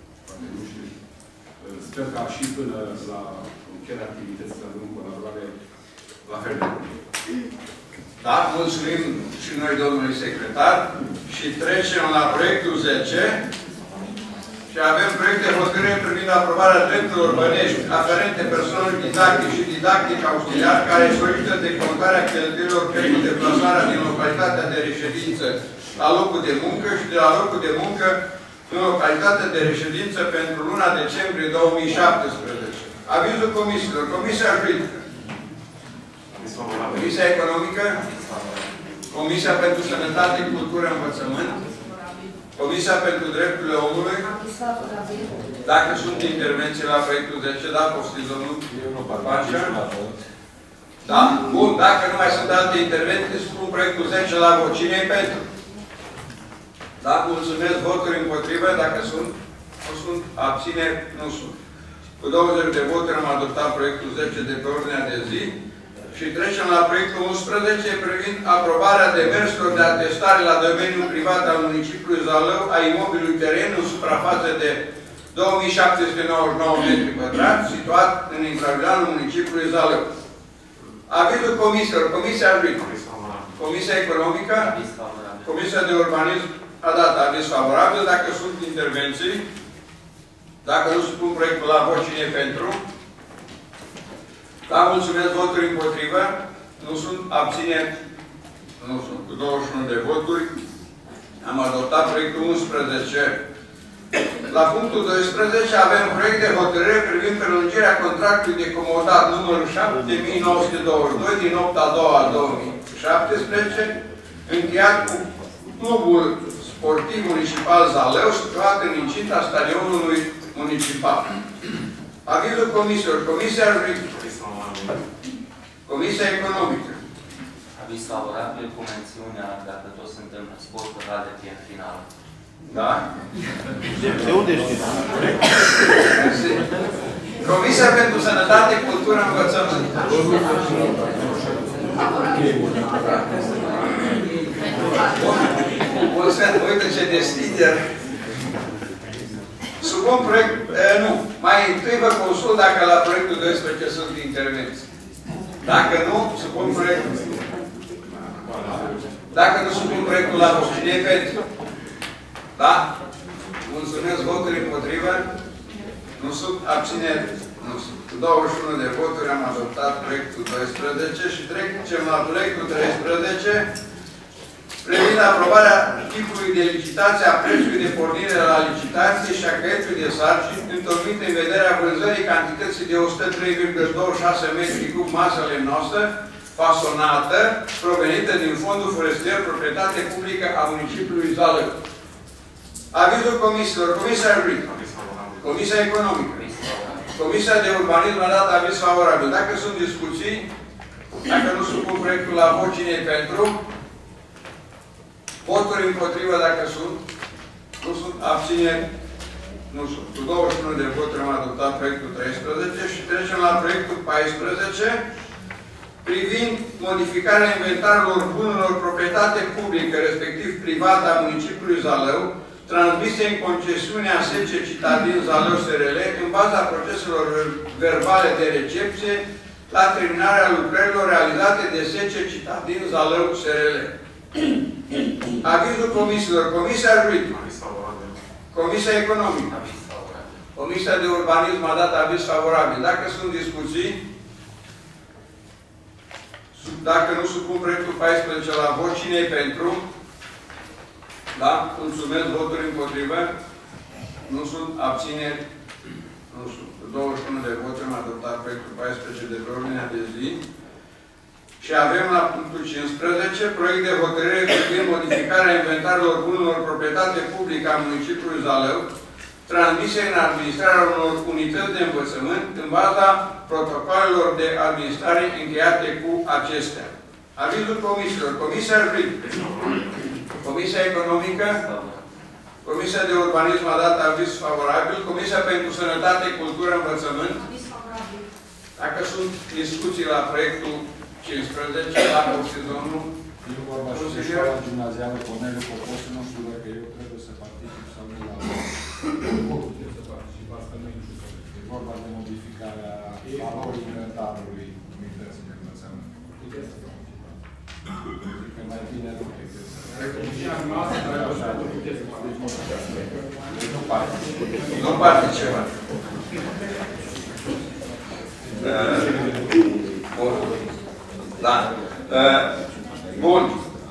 Sper ca și până la încheierea activității să avem colaborare la fel de bine. Da, mulțumim și noi domnului secretar și trecem la proiectul 10 și avem proiect de hotărâre privind aprobarea drepturilor bănești aferente personal didactic și didactic auxiliar care solicită decontarea cheltuielilor pentru deplasarea din localitatea de reședință la locul de muncă și de la locul de muncă în localitatea de reședință pentru luna decembrie 2017. Avizul comisiilor. Comisia juridică. Comisia economică. Comisia pentru sănătate, cultură, învățământ. Comisia pentru drepturile omului. Dacă sunt intervenții la proiectul 10, da, poftiți domnul Pancea. Da? Bun, dacă nu mai sunt alte intervenții, spun proiectul 10 la vot. Cine e pentru? Da, mulțumesc. Voturi împotrivă, dacă sunt. Nu sunt. Abțineri, nu sunt. Cu 20 de voturi am adoptat proiectul 10 de pe ordinea de zi. Și trecem la proiectul 11 privind aprobarea demersurilor de atestare la domeniul privat al municipiului Zalău a imobilului teren în suprafață de 2799 m2, situat în intravilanul municipiului Zalău. Avizul comisiilor. Comisia juridică. Comisia economică. Comisia de urbanism a dat aviz favorabil. Dacă sunt intervenții, dacă nu supun proiectul la vot, cine e pentru? Da, mulțumesc. Voturi împotrivă. Nu sunt. Abțineri. Nu sunt. Cu 21 de voturi am adoptat proiectul 11. La punctul 12 avem proiect de hotărâre privind prelungirea contractului de comodat numărul 7922 din 8/2/2017 încheiat cu Clubul Sportiv Municipal Zalău, situat în incinta stadionului municipal. Avizul comisiilor. Comisia juridică. Comisia economică. Aviz favorabil cu mențiunea, dacă toți suntem sport total de timp final. Da? De unde știi? Comisia pentru Sănătate, Cultură, Învățământ. Uite ce deschidere. Supun proiect... Nu. Mai întâi vă consult dacă la proiectul 12 sunt intervenții. Dacă nu, supun proiectul. Dacă nu supun proiectul la vot, cine e pentru? Da? Mulțumesc. Voturi împotrivă? Nu sunt. Abțineri? Nu sunt. Cu 21 de voturi am adoptat proiectul 12 și trecem la proiectul 13 privind aprobarea tipului de licitație a prețului de pornire la licitație și a caietului de sarcini întocmit în vederea vânzării cantității de 103,26 m3 masă lemnoasă fasonată provenită din fondul forestier proprietate publică a municipiului Zalău. Avizul comisiilor. Comisia juridică. Comisia economică. Comisia de urbanism a dat aviz favorabil. Dacă sunt discuții, dacă nu supun proiectul la vot, cine e pentru? Voturi împotrivă, dacă sunt. Nu sunt. Abțineri. Nu sunt. Cu 21 de voturi am adoptat proiectul 13 și trecem la proiectul 14 privind modificarea inventarului bunurilor proprietate publică, respectiv privată a municipiului Zalău, transmise în concesiunea SC Citadin Zalău SRL în baza proceselor verbale de recepție la terminarea lucrărilor realizate de SC Citadin Zalău SRL. Avizul comisiilor. Comisia juridică. Comisia economică. Comisia de urbanism a dat aviz favorabil. Dacă sunt discuții, dacă nu supun proiectul 14 la vot, cine e pentru? Da? Mulțumesc. Voturi împotrivă? Nu sunt. Abțineri? Nu știu, cu 21 de voturi am adoptat proiectul 14 de pe ordinea de zi. Și avem la punctul 15 proiect de hotărâre privind modificarea inventarelor bunurilor proprietate publică a municipiului Zalău, transmise în administrarea unor unități de învățământ în baza protocolelor de administrare încheiate cu acestea. Avizul comisiilor. Comisia Juridică, Comisia Economică, Comisia de Urbanism a dat aviz favorabil, Comisia pentru Sănătate, Cultură, Învățământ. Dacă sunt discuții la proiectul 15, la postul domnul. Eu vorba și de școala gimnazială Corneliu Poposu, nu știu dacă eu trebuie să particip sau nu la e vorba de modificarea valorii inventarului unității de învățământ. Că mai bine nu trebuie să... Nu participă. Da. Bun.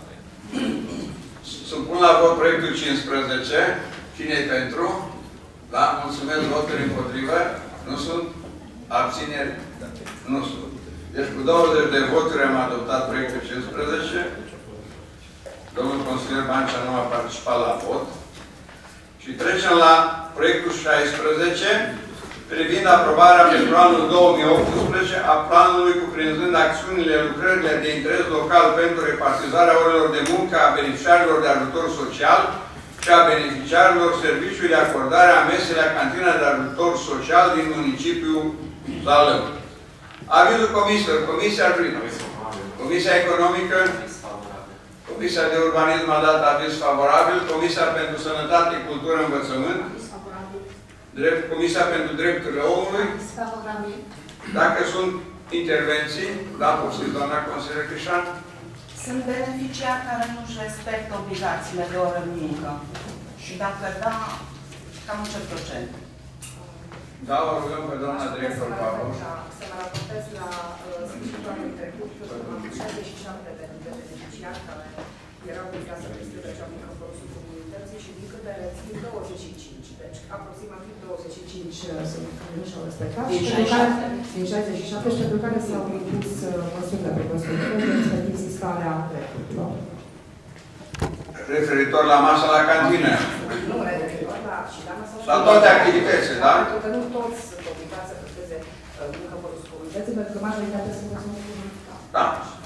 Supun la vot proiectul 15. Cine e pentru? Da? Mulțumesc. Voturi împotrivă? Nu sunt? Abțineri? Nu sunt. Deci cu 20 de voturi am adoptat proiectul 15. Domnul consilier Bancea nu a participat la vot. Și trecem la proiectul 16. Privind aprobarea pentru anul 2018 a planului cuprinzând acțiunile, lucrările de interes local pentru repartizarea orelor de muncă a beneficiarilor de ajutor social și a beneficiarilor serviciului de acordare a mesei la cantina de ajutor social din municipiul Zalău. Avizul comisiilor. Comisia Juridică, Comisia Economică, Comisia de Urbanism a dat aviz favorabil, Comisia pentru Sănătate, Cultură, Învățământ, Comisia pentru Drepturile Omului. Dacă sunt intervenții, da, posibil, doamna consilier Crișan. Sunt beneficiari care nu-și respectă obligațiile de oră muncă. Și dacă da, cam în ce procent? Da, o rugăm pe doamna director Pavel. Să mă raportez la sfârșitul anului trecut, am 67 de beneficiari care erau obligați să distribuie cea mică produsul comunității și din câte rețin 25. Deci aproximativ 25 sunt care nu și-au respectat. Din 67 și pentru care s-au impus măsurile pe măsurile, respectiv sistarea drepturilor. Referitor la masă la cantină. Nu referitor la și la masă la toate activitățile, da? Pentru că nu toți sunt obligați să presteze muncă produsul comunității, pentru că majoritatea sunt măsuri. Da.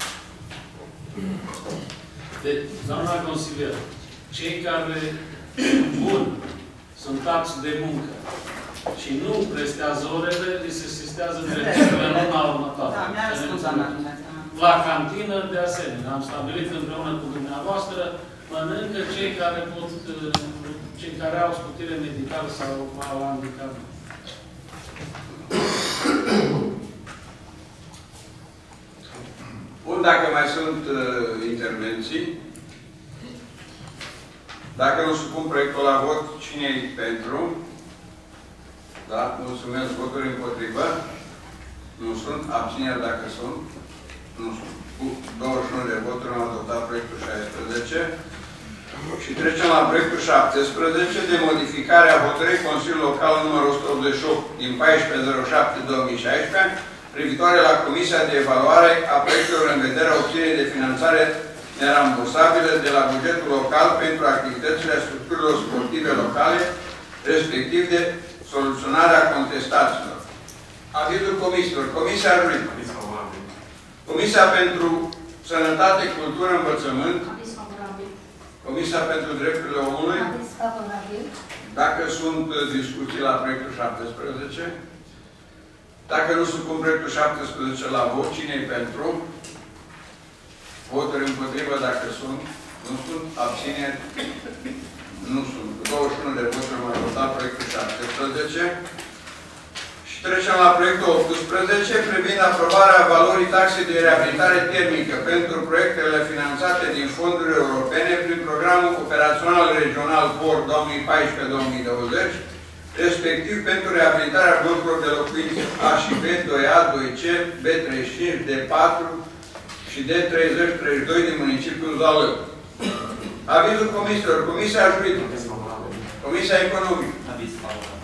Deci, doamna consilier, cei care bun sunt tați de muncă și nu prestează orele, li se sistează drepturile în luna următoare. Da, mi-a răspuns, doamna Dumnezeu. La cantină, de asemenea, am stabilit împreună cu dumneavoastră, mănâncă cei care pot, cei care au scutire medicală sau au handicap. Bun, dacă mai sunt intervenții. Dacă nu supun proiectul la vot, cine e pentru? Da? Mulțumesc. Voturi împotrivă? Nu sunt. Abțineri dacă sunt? Nu sunt. Cu 21 de voturi am adoptat proiectul 16. Și trecem la proiectul 17 de modificare a hotărârii Consiliului Local numărul 188 din 14.07.2016 privitoare la Comisia de Evaluare a proiectelor în vederea obținerii de finanțare nerambursabile de la bugetul local pentru activitățile structurilor sportive locale, respectiv de soluționarea contestațiilor. Avizul comisiilor. Comisia Juridică. Comisia pentru Sănătate, Cultură, Învățământ. Comisia pentru Drepturile Omului. Dacă sunt discuții la proiectul 17. Dacă nu supun proiectul 17 la vot, cine e pentru? Voturi împotrivă dacă sunt. Nu sunt. Abțineri? Nu sunt. 21 de voturi am adoptat proiectul 17. Și trecem la proiectul 18 privind aprobarea valorii taxei de reabilitare termică pentru proiectele finanțate din fonduri europene prin programul operațional regional POR 2014-2020, respectiv pentru reabilitarea blocurilor de locuințe A și B, 2A, 2C, B35, D4 și D30-32 din municipiul Zalău. Avizul comisiilor. Comisia Juridică. Comisia Economică.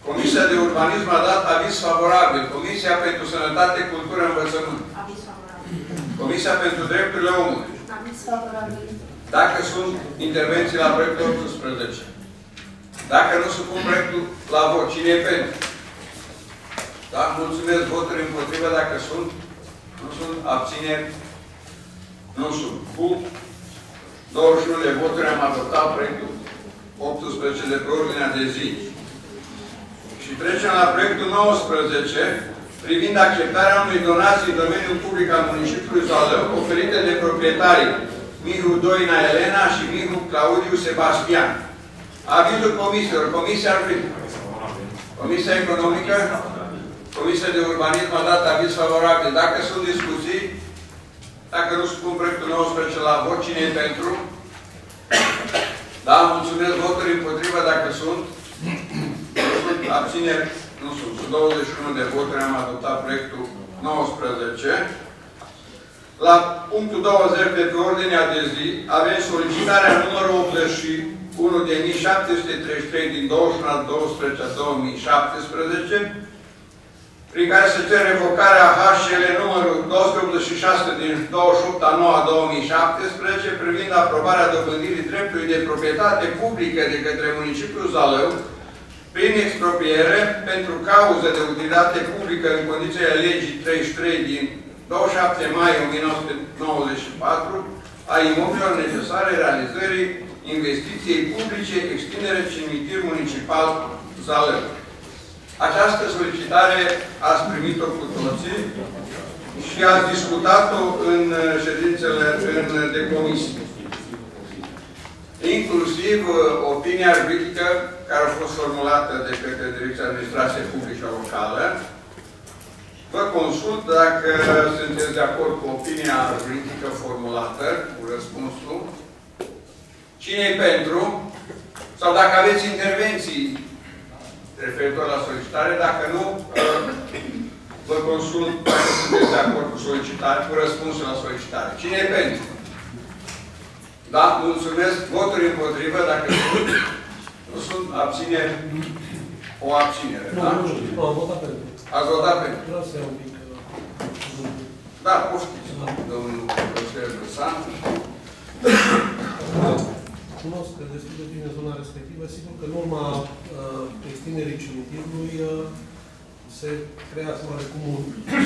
Comisia de Urbanism a dat aviz favorabil. Comisia pentru Sănătate, Cultură, Învățământ. Aviz favorabil. Comisia pentru Drepturile Omului. Aviz favorabil. Dacă sunt intervenții la proiectul 18. Dacă nu supun proiectul la vot, cine e pentru? Da? Mulțumesc. Voturi împotrivă dacă sunt. Nu sunt. Abțineri. Nu sunt. Cu 21 de voturi am adoptat proiectul 18 de pe ordinea de zi. Și trecem la proiectul 19 privind acceptarea unei donații în domeniul public al municipiului Zalău oferite de proprietarii Mihu Doina Elena și Mihu Claudiu Sebastian. Avizul comisiilor. Comisia arbitru. Comisia economică. Comisia de urbanism a dat aviz favorabil. Dacă sunt discuții, dacă nu supun proiectul 19 la vot, cine e pentru? Da, mulțumesc. Voturi împotrivă dacă sunt. Abțineri nu sunt. Cu 21 de voturi am adoptat proiectul 19. La punctul 20 de pe ordinea de zi avem solicitarea numărul 81.733 din 21/12/2017 prin care se cere revocarea HL numărul 286 din 28/9/2017 privind aprobarea dobândirii dreptului de proprietate publică de către municipiul Zalău prin expropriere pentru cauză de utilitate publică în condițiile legii 33 din 27 mai 1994 a imobilelor necesare realizării investiției publice, extindere cimitir municipal Zalău. Această solicitare ați primit-o cu toții și ați discutat-o în ședințele de comisie. Inclusiv opinia arbitrică care a fost formulată de către Direcția Administrației Publice Locală. Vă consult dacă sunteți de acord cu opinia arbitrică formulată, cu răspunsul. Cine e pentru? Sau dacă aveți intervenții referitor la solicitare, dacă nu, vă consult dacă sunteți de acord cu solicitare, cu răspunsul la solicitare. Cine e pentru? Da? Mulțumesc. Voturi împotrivă, dacă nu sunt abțineri, o abținere. Da? Nu, am votat pentru. Ați votat pentru? Vreau să iau un pic. Da, poftiți. Domnul Consilier Băsan. Cunosc destul de bine zona respectivă. Sigur că în urma extinderii cimitirului se creează oarecum un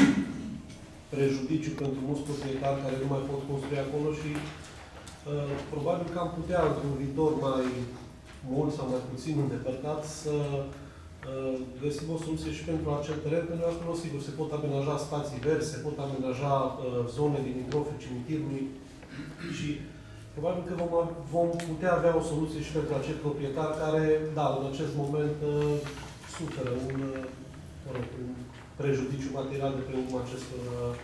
prejudiciu pentru mulți proprietari care nu mai pot construi acolo și probabil că am putea, într-un viitor mai mult sau mai puțin îndepărtat, să găsim o soluție și pentru acel teren, pentru că acolo, sigur, se pot amenaja spații verzi, se pot amenaja zone din introful cimitirului și probabil că vom putea avea o soluție și pentru acel proprietar care, da, în acest moment suferă un prejudiciu material de pe urma acestor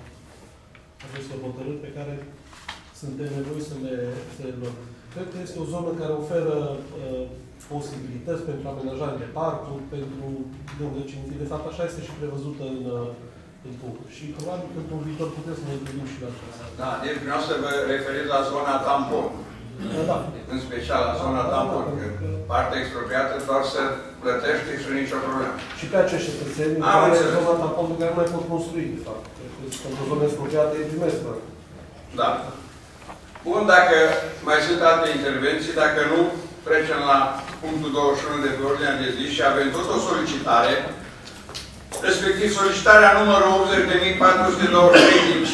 hotărâri pe care suntem nevoiți să le luăm. Cred că este o zonă care oferă posibilități pentru amenajare de parcuri, pentru cimitir. De fapt, așa este și prevăzută în PUC. Și probabil că într-un viitor putem să ne gândim și la aceasta. Da, deci vreau să vă referiți la zona tampon. Da. În special la zona tampon. Partea expropriată doar să plătește și nicio problemă. Și pe acești cetățeni, care e zona tampon pe care nu mai pot construi, de fapt. Pentru zona expropriată e primesc, da. Bun, dacă mai sunt alte intervenții, dacă nu, trecem la punctul 21 de pe ordinea de zi și avem tot o solicitare, respectiv solicitarea numărul 80.423 din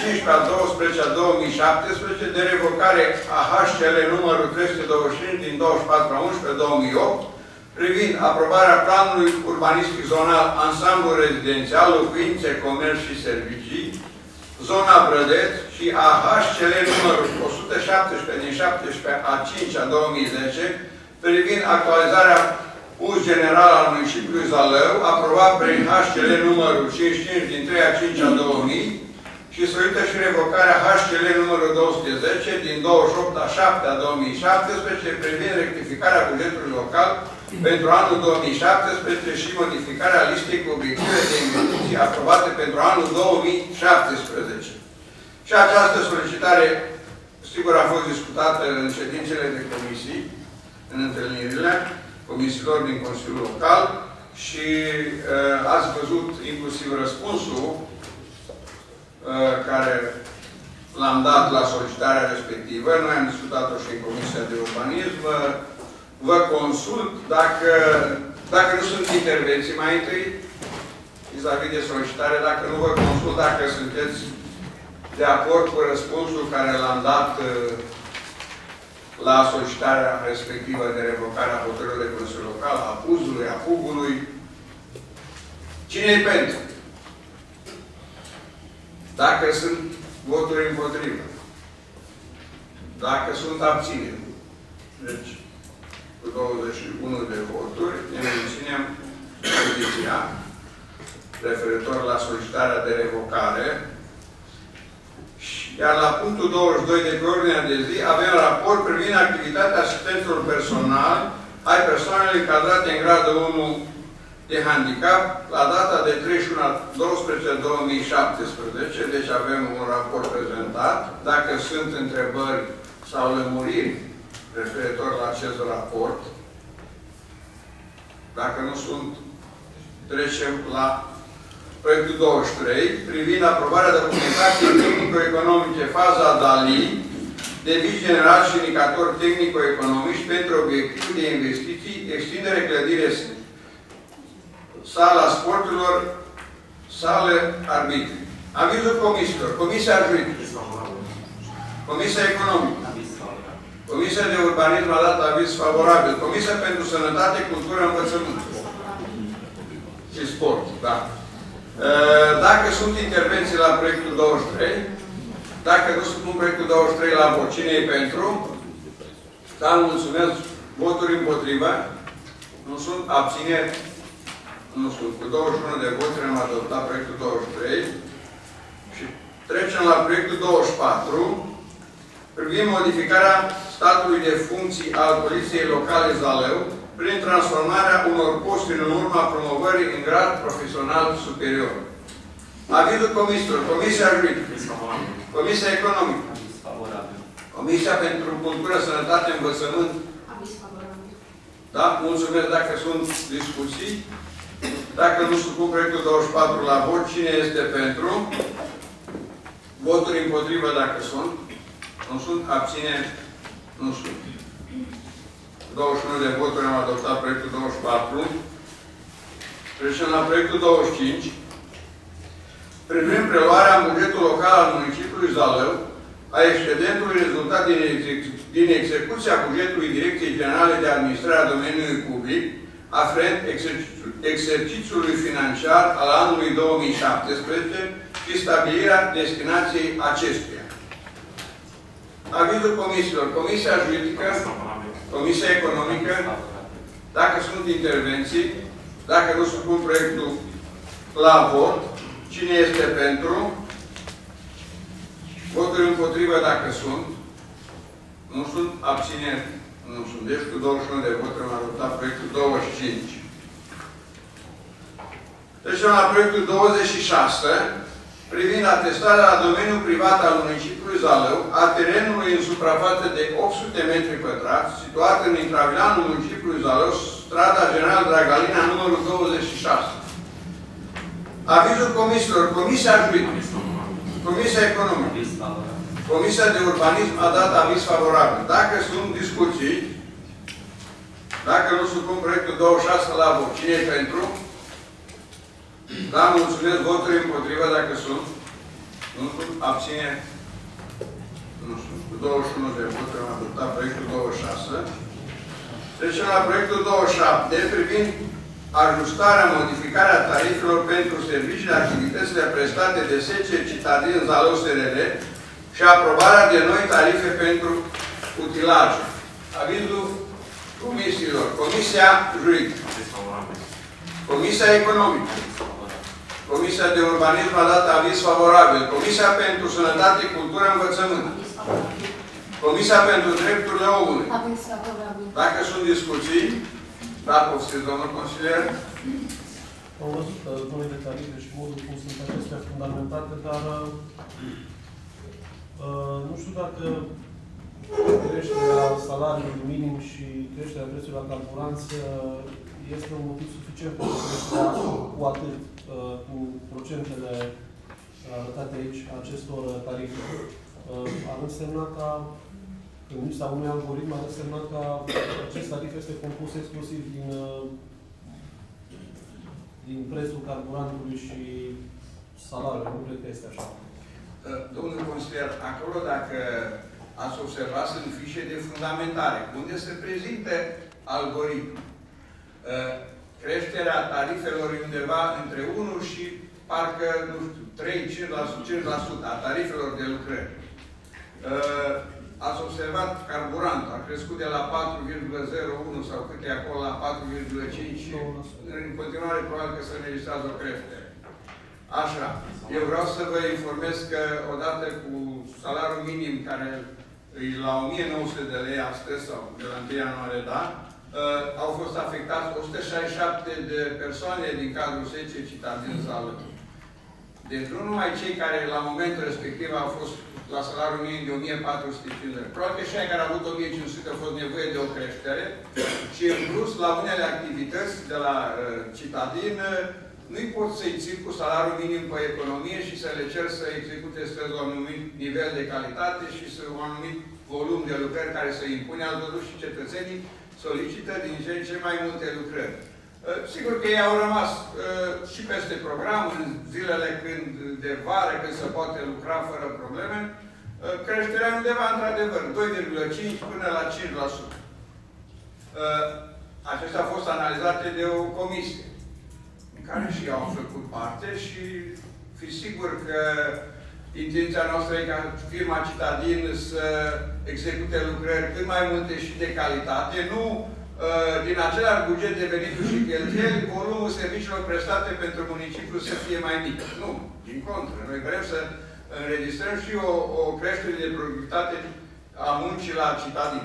15/12/2017 de revocare a HCL numărul 325 din 24/11/2008 privind aprobarea planului urbanistic zonal ansamblu rezidențial, locuințe, comerț și servicii, zona Brădeț și a HCL numărul 117 din 17/5/2010 privind actualizarea uz general al municipiului Zalău, aprobat prin HCL numărul 55 din 3/5/2000 și solicită și revocarea HCL numărul 210 din 28/7/2017 privind rectificarea bugetului local pentru anul 2017 și modificarea listei cu obiective de investiții aprobate pentru anul 2017. Și această solicitare, sigur, a fost discutată în ședințele de comisii, în întâlnirile comisiilor din Consiliul Local și ați văzut inclusiv răspunsul care l-am dat la solicitarea respectivă. Noi am discutat-o și în Comisia de Urbanism. Vă consult dacă nu sunt intervenții mai întâi vis-a-vis de solicitare, dacă nu vă consult, dacă sunteți de acord cu răspunsul care l-am dat la solicitarea respectivă de revocare a hotărârii de Consiliul Local, a abuzului, a fugului. Cine e pentru? Dacă sunt voturi împotrivă. Dacă sunt abțineri. Deci, cu 21 de voturi, ne menținem poziția referitor la solicitarea de revocare. Iar la punctul 22 de pe ordinea de zi avem raport privind activitatea asistenților personal ai persoanelor încadrate în gradul 1 de handicap la data de 31/12/2017. Deci avem un raport prezentat. Dacă sunt întrebări sau lămuriri referitor la acest raport, dacă nu sunt, trecem la proiectul 23, privind aprobarea documentației tehnico-economice faza DALI, deviz general și indicatori tehnico-economici pentru obiectivul de investiții, extindere clădire, sala sporturilor, sale arbitri. Avizul comisiilor. Comisia juridică. Comisia economică. Comisia de urbanism a dat aviz favorabil. Comisia pentru sănătate, cultură, învățământ și sport. Da. Dacă sunt intervenții la proiectul 23, dacă nu supun proiectul 23 la vot, cine e pentru? Da, mulțumesc. Voturi împotriva? Nu sunt. Abțineri? Nu sunt. Cu 21 de voturi am adoptat proiectul 23. Și trecem la proiectul 24, privind modificarea statului de funcții al Poliției Locale Zalău prin transformarea unor posturi în urma promovării în grad profesional superior. Avizul comisiilor. Comisia juridică. Comisia economică. Comisia pentru cultură, sănătate, învățământ. Da? Mulțumesc. Dacă sunt discuții. Dacă nu supun proiectul 24 la vot, cine este pentru? Voturi împotrivă dacă sunt. Nu sunt. Abțineri? Nu sunt. 21 de voturi am adoptat proiectul 24. Trecem la proiectul 25. Privind preluarea în bugetul local al municipiului Zalău a excedentului rezultat din execuția bugetului Direcției Generale de Administrare a Domeniului Public, aferent exercițiului financiar al anului 2017 și stabilirea destinației acestuia. Avizul comisiilor. Comisia juridică, Comisia economică, dacă sunt intervenții, dacă nu supun proiectul la vot, cine este pentru? Voturi împotrivă dacă sunt. Nu sunt. Abțineri? Nu sunt. Deci cu 21 de voturi am adoptat proiectul 25. Trecem la proiectul 26, privind atestarea la domeniul privat al municipiului Zalău a terenului în suprafață de 800 metri pătrați, situat în intravilanul municipiului Zalău, strada General Dragalina, numărul 26. Avizul comisiilor. Comisia juridică. Comisia economică. Comisia de urbanism a dat aviz favorabil. Dacă sunt discuții, dacă nu supun proiectul 26 la vot, cine e pentru? Da, mulțumesc. Voturi împotriva dacă sunt. Nu sunt. Abține? Nu sunt. Cu 21 de voturi am adoptat proiectul 26. Trecem la proiectul 27, privind ajustarea, modificarea tarifelor pentru serviciile, activitățile prestate de SC Citadin Zalău SRL și aprobarea de noi tarife pentru utilaje. Avizul comisiilor. Comisia juridică. Comisia economică. Comisia de urbanism a dat aviz favorabil. Comisia pentru sănătate, cultură, învățământ. Comisia pentru drepturile omului. Dacă sunt discuții, da, poftiți, domnul consilier. Am văzut noi de tarife și modul cum sunt acestea fundamentate, dar nu știu dacă creșterea salariului minim și creșterea prețului la carburanți este un motiv suficient pentru creșterea cu atât cu procentele arătate aici acestor tarife. Ar însemna ca, în lipsa unui algoritm, ar însemna că acest tarif este compus exclusiv din prețul carburantului și salariul. Nu cred că este așa. Domnul consilier, acolo, dacă ați observat, sunt fișe de fundamentare, unde se prezinte algoritmul. Creșterea tarifelor e undeva între 1 și parcă, nu știu, 3-5% a tarifelor de lucrări. Ați observat carburantul, a crescut de la 4,01 sau câte acolo la 4,5 și în continuare probabil că se înregistrează o creștere. Așa. Eu vreau să vă informez că odată cu salariul minim care e la 1900 de lei astăzi sau de la 1 ianuarie, da, au fost afectați 167 de persoane din cadrul secției citat din sală. Deci nu numai cei care la momentul respectiv au fost la salariul minim de 1450. Probabil că și cei care au avut 1500 au fost nevoie de o creștere și în plus la unele activități de la citadin nu-i pot să-i țin cu salariul minim pe economie și să le cer să execute străzi la un anumit nivel de calitate și să un anumit volum de lucrări care să impune. Ați văzut și cetățenii solicită din ce în ce mai multe lucrări. Sigur că ei au rămas și peste program, în zilele când de vară, când se poate lucra fără probleme, creșterea undeva, într-adevăr, 2,5 până la 5%. Acestea au fost analizate de o comisie, în care și eu am făcut parte și fiți sigur că intenția noastră e ca firma Citadin să execute lucrări cât mai multe și de calitate, nu din același buget de venituri și cheltuieli, volumul serviciilor prestate pentru municipiu să fie mai mic. Nu, din contră. Noi vrem să înregistrăm și o creștere de productivitate a muncii la Citadin.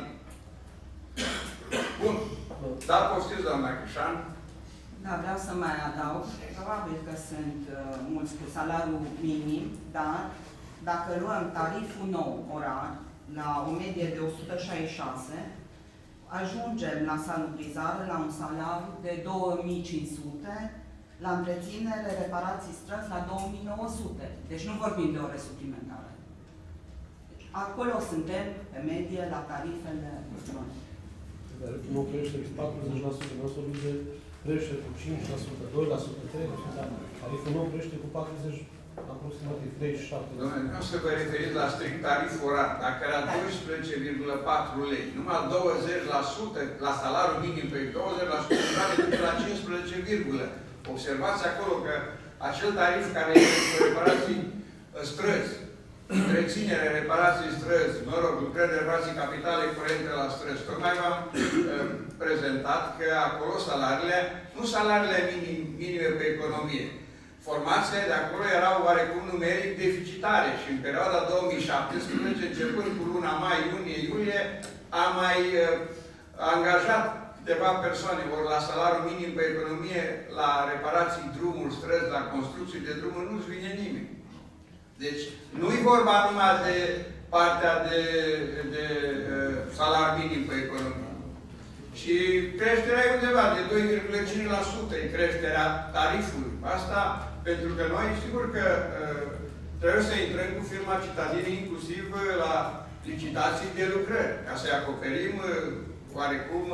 Bun. Da, poftiți, doamna Crișan. Da, vreau să mai adaug. Probabil că sunt mulți cu salariul minim, dar dacă luăm tariful nou orar la o medie de 166, ajungem la salubrizare la un salariu de 2500, la întreținere, reparații străzi la 2900. Deci nu vorbim de ore suplimentare. Deci, acolo suntem, pe medie, la tarifele noi. Nu crește cu 40%, nu solide crește cu 5%, 2%, 3%. Tariful nou crește cu 40%, aproximativ 37%. Dom'le, nu o să vă referiți la strict tarif orar. Dacă era 12,4 lei, numai 20% la salariul minim pe 20% care duce la 15, observați acolo că acel tarif care este cu reparații străzi, întreținere, reparații străzi, mă rog, lucrări de reparații capitale curente la străzi. Tocmai v-am prezentat că acolo salariile, nu salariile minime pe economie. Formațiile de acolo erau oarecum numeric deficitare și în perioada 2017, începând cu luna mai, iunie, iulie, am mai angajat câteva persoane, ori la salariul minim pe economie, la reparații drumuri, străzi, la construcții de drumuri, nu-ți vine nimeni. Deci, nu-i vorba numai de partea de salariu minim pe economie. Și creșterea e undeva de 2,5% e creșterea tarifului. Asta pentru că noi, sigur că trebuie să intrăm cu firma Citadin inclusiv la licitații de lucrări, ca să-i acoperim oarecum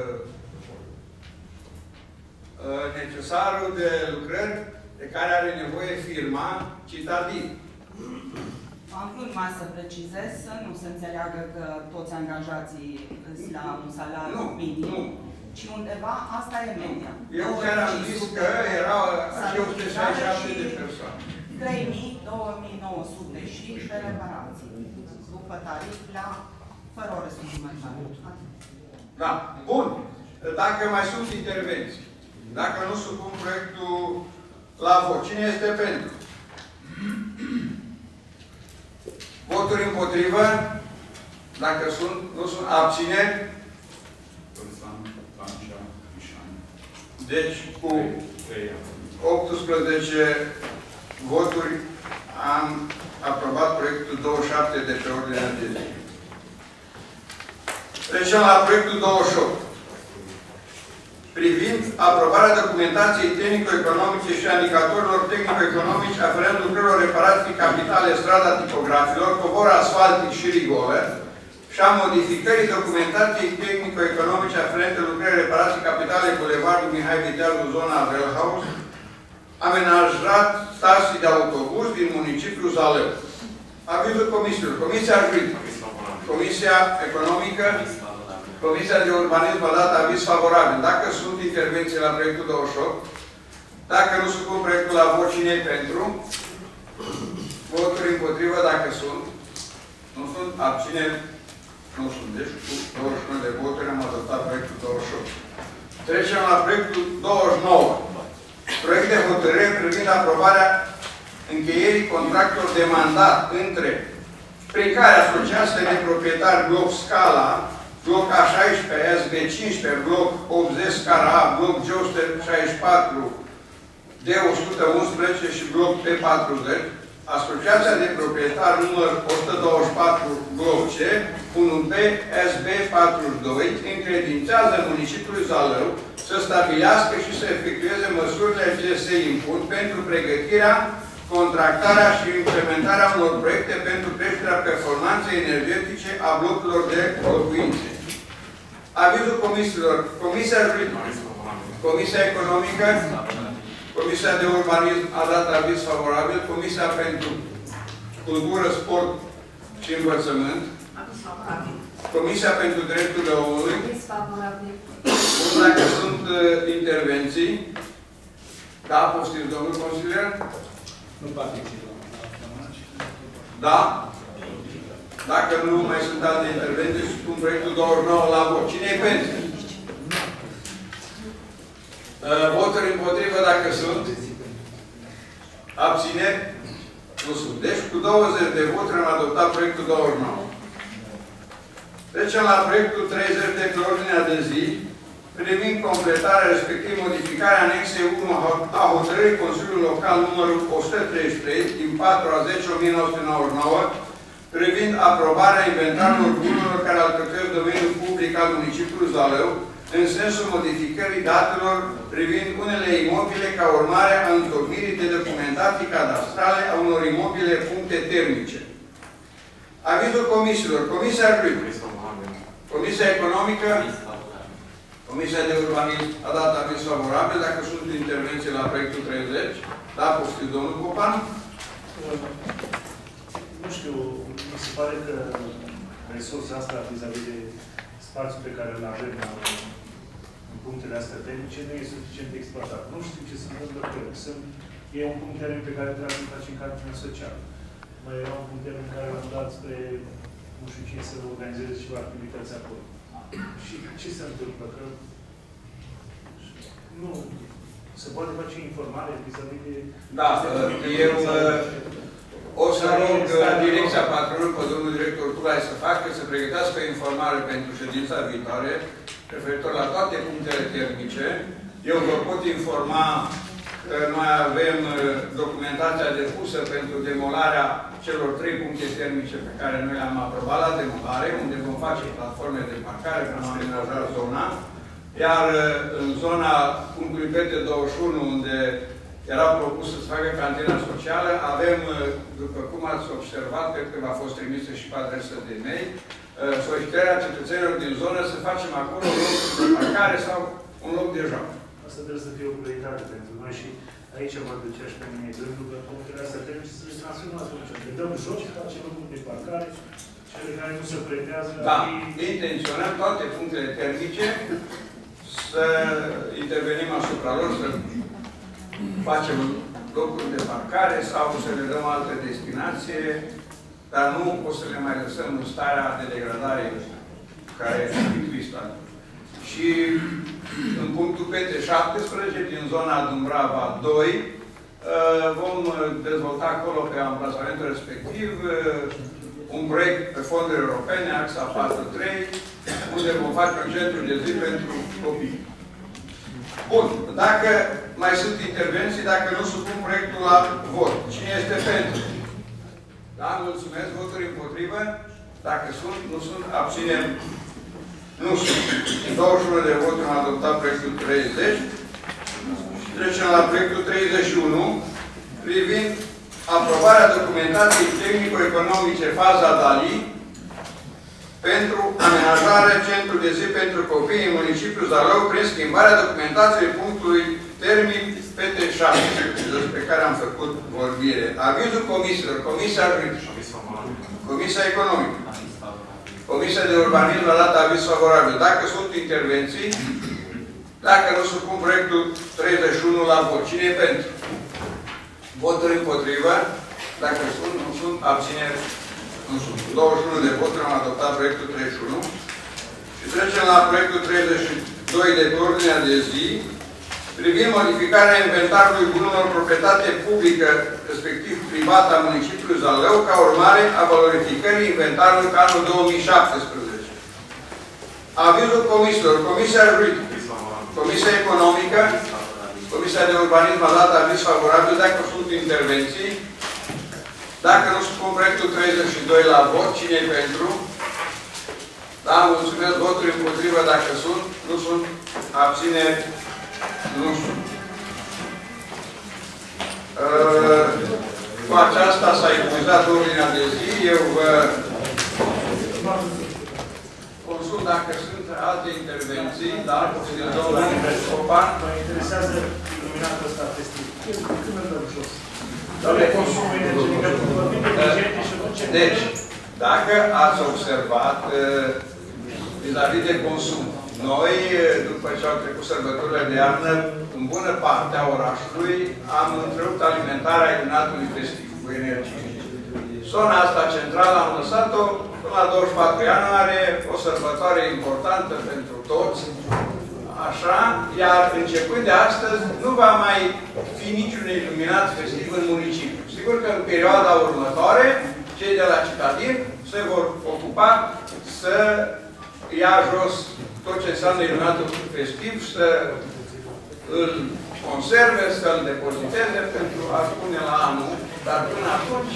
necesarul de lucrări de care are nevoie firma Citadin. Am vrut mai să precizez, să nu se înțeleagă că toți angajații sunt la un salariu minim, ci undeva, asta e media. Eu chiar am zis că erau 167 de persoane. 3.000, 2.900 și pe reparații. După tarif la fără ore suplimentare. Da. Bun. Dacă mai sunt intervenții, dacă nu supun proiectul la vot, cine este pentru? Voturi împotrivă? Dacă nu sunt abțineri? Deci, cu 18 voturi am aprobat proiectul 27 de pe ordinea de zi. Trecem la proiectul 28. privind aprobarea documentației tehnico-economice și a indicatorilor tehnico-economici aferent lucrărilor reparații capitale, strada tipografilor, covor asfaltic și rigolă și a modificării documentației tehnico-economice aferente lucrării reparații capitale, Bulevardul Mihai Viteazu, zona Velhaus, amenajat stații de autobuz din municipiul Zalău. Avizul comisiilor. Comisia Agricolă, Comisia Economică, Comisia de Urbanism a dat aviz favorabil. Dacă sunt intervenții la proiectul 28, dacă nu supun proiectul la vot, cine pentru? Voturi împotrivă, dacă sunt. Nu sunt. Abțineri? Nu sunt. Deci cu 21 de voturi am adoptat proiectul 28. Trecem la proiectul 29. Proiect de hotărâre privind aprobarea încheierii contractelor de mandat între prin care asociațiile de proprietari bloc Scala, bloc A16, SB15, bloc 80, Scara A, bloc G164, D111 și bloc P40, asociația de proprietari număr 124, bloc C, 1B, SB42, încredințează municipiului Zalău să stabilească și să efectueze măsurile ce se impun pentru pregătirea, contractarea și implementarea unor proiecte pentru creșterea performanței energetice a blocurilor de locuințe. Avizul comisiilor. Comisia Agricolă, Comisia Economică, Comisia de Urbanism a dat aviz favorabil, Comisia pentru Cultură, Sport și Învățământ, Comisia pentru Drepturile Omului. Dacă sunt intervenții, da, poftiți, domnul consilier? Nu participă. Da? Dacă nu mai sunt alte intervenții, spun proiectul 29 la vot. Cine e pentru? Voturi împotrivă, dacă sunt. Abțineri? Nu sunt. Deci, cu 20 de voturi am adoptat proiectul 29. Trecem la proiectul 30 de pe ordinea de zi, privind completarea, respectiv modificarea anexei 1 a hotărârii Consiliului Local numărul 133 din 4/10/1999, privind aprobarea inventarului bunurilor care alcătuiesc domeniul public al municipiului Zalău, în sensul modificării datelor privind unele imobile ca urmare a întocmirii de documentații cadastrale a unor imobile puncte termice. Avizul comisiilor. Comisia Agricolă, Comisia Economică, Comisia de Urbanism a dat aviz favorabil. Dacă sunt intervenții la proiectul 30, da, poftiți, domnul Popan? Nu știu, mi se pare că resursa asta vis-a-vis de spațiul pe care îl avem în punctele astea tehnice nu e suficient de exploatat. Nu știu ce se întâmplă cu el. E un punct termen pe care trebuie să-l facem în cartea socială. Mai era un punct termen care l-am dat spre nu știu cine să organizeze ceva activități acolo. Și ce se întâmplă? Că nu se poate face informare vis-a-vis de... Da, eu o să rog Direcția Patronului pe domnul director Culai să facă, să pregătească informare pentru ședința viitoare, referitor la toate punctele termice. Eu vă pot informa că noi avem documentația depusă pentru demolarea celor 3 puncte termice pe care noi le-am aprobat la demolare, unde vom face platforme de parcare, vom amenaja zona. Iar în zona punctului PT21, unde era propus să se facă cantina socială, avem, după cum ați observat, cred că v-a fost trimisă și pe adresă de e-mail, solicitarea cetățenilor din zonă să facem acolo un loc de parcare sau un loc de joc. Asta trebuie să fie o prioritate pentru noi și aici mă ducea și pe mine gândul că punctele astea trebuie să se transformă atunci. Le dăm jos, facem un punct de parcare, cele care nu se pretează... Da, intenționăm toate punctele termice să intervenim asupra lor, să facem locuri de parcare sau să le dăm altă destinație, dar nu o să le mai lăsăm în starea de degradare care există. Și în punctul PT17, din zona Dumbrava 2, vom dezvolta acolo, pe amplasamentul respectiv, un proiect pe fonduri europene, AXA 4.3, unde vom face un centru de zi pentru copii. Bun. Dacă mai sunt intervenții, dacă nu supun proiectul la vot. Cine este pentru? Da, mulțumesc. Voturi împotrivă? Dacă sunt, nu sunt, abținem. Nu sunt. 21 de voturi am adoptat proiectul 30. Trecem la proiectul 31 privind aprobarea documentației tehnico-economice faza Dali pentru amenajarea centrului de zi pentru copii în municipiul Zalău prin schimbarea documentației punctului termic PT7, despre care am făcut vorbire. Avizul comisiilor, Comisia Juridică, Comisia Economică, Comisia de Urbanism a dat aviz favorabil. Dacă sunt intervenții, dacă nu supun proiectul 31 la vot, cine e pentru? Voturi împotrivă, dacă sunt, nu sunt, abțineri, nu sunt. 21 de voturi am adoptat proiectul 31. Și trecem la proiectul 32 de pe ordinea de zi, privind modificarea inventarului bunurilor proprietate publică, respectiv privată a municipiului Zalău, ca urmare a valorificării inventarului pe anul 2017. Avizul comisiilor, Comisia Juridică, Comisia Economică, Comisia de Urbanism a dat aviz favorabil. Dacă sunt intervenții, dacă nu supun proiectul 32 la vot, cine e pentru? Da, mulțumesc. Voturi împotrivă dacă sunt. Nu sunt. Abțineri. Nu sunt. Cu aceasta s-a epuizat ordinea de zi. Eu vă consult dacă sunt alte intervenții, dar de domnul Copan. Mă interesează iluminatul ăsta festiv. Când îl dăm jos? Doamne, consumul energetic. Deci, dacă ați observat vis-a-vis de consum, noi, după ce au trecut sărbătorile de iarnă, în bună parte a orașului, am întrerupt alimentarea iluminatului festiv cu energie. Zona asta centrală am lăsat-o până la 24 ianuarie, o sărbătoare importantă pentru toți, așa, iar începând de astăzi, nu va mai fi niciun iluminat festiv în municipiu. Sigur că în perioada următoare, cei de la Citadin se vor ocupa să ia jos tot ce înseamnă iluminatul festiv, să îl conserve, să-l depoziteze pentru a pune la anul, dar până atunci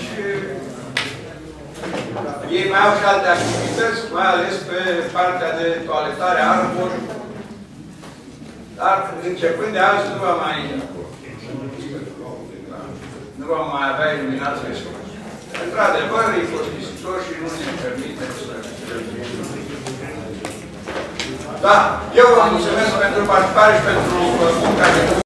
ei mai au și alte activități, mai ales pe partea de toaletare a arbori, dar începând de azi nu va mai avea iluminat festiv. Într-adevăr, e costisitor și nu ne permite să... Da, eu vă mulțumesc pentru participare și pentru munca de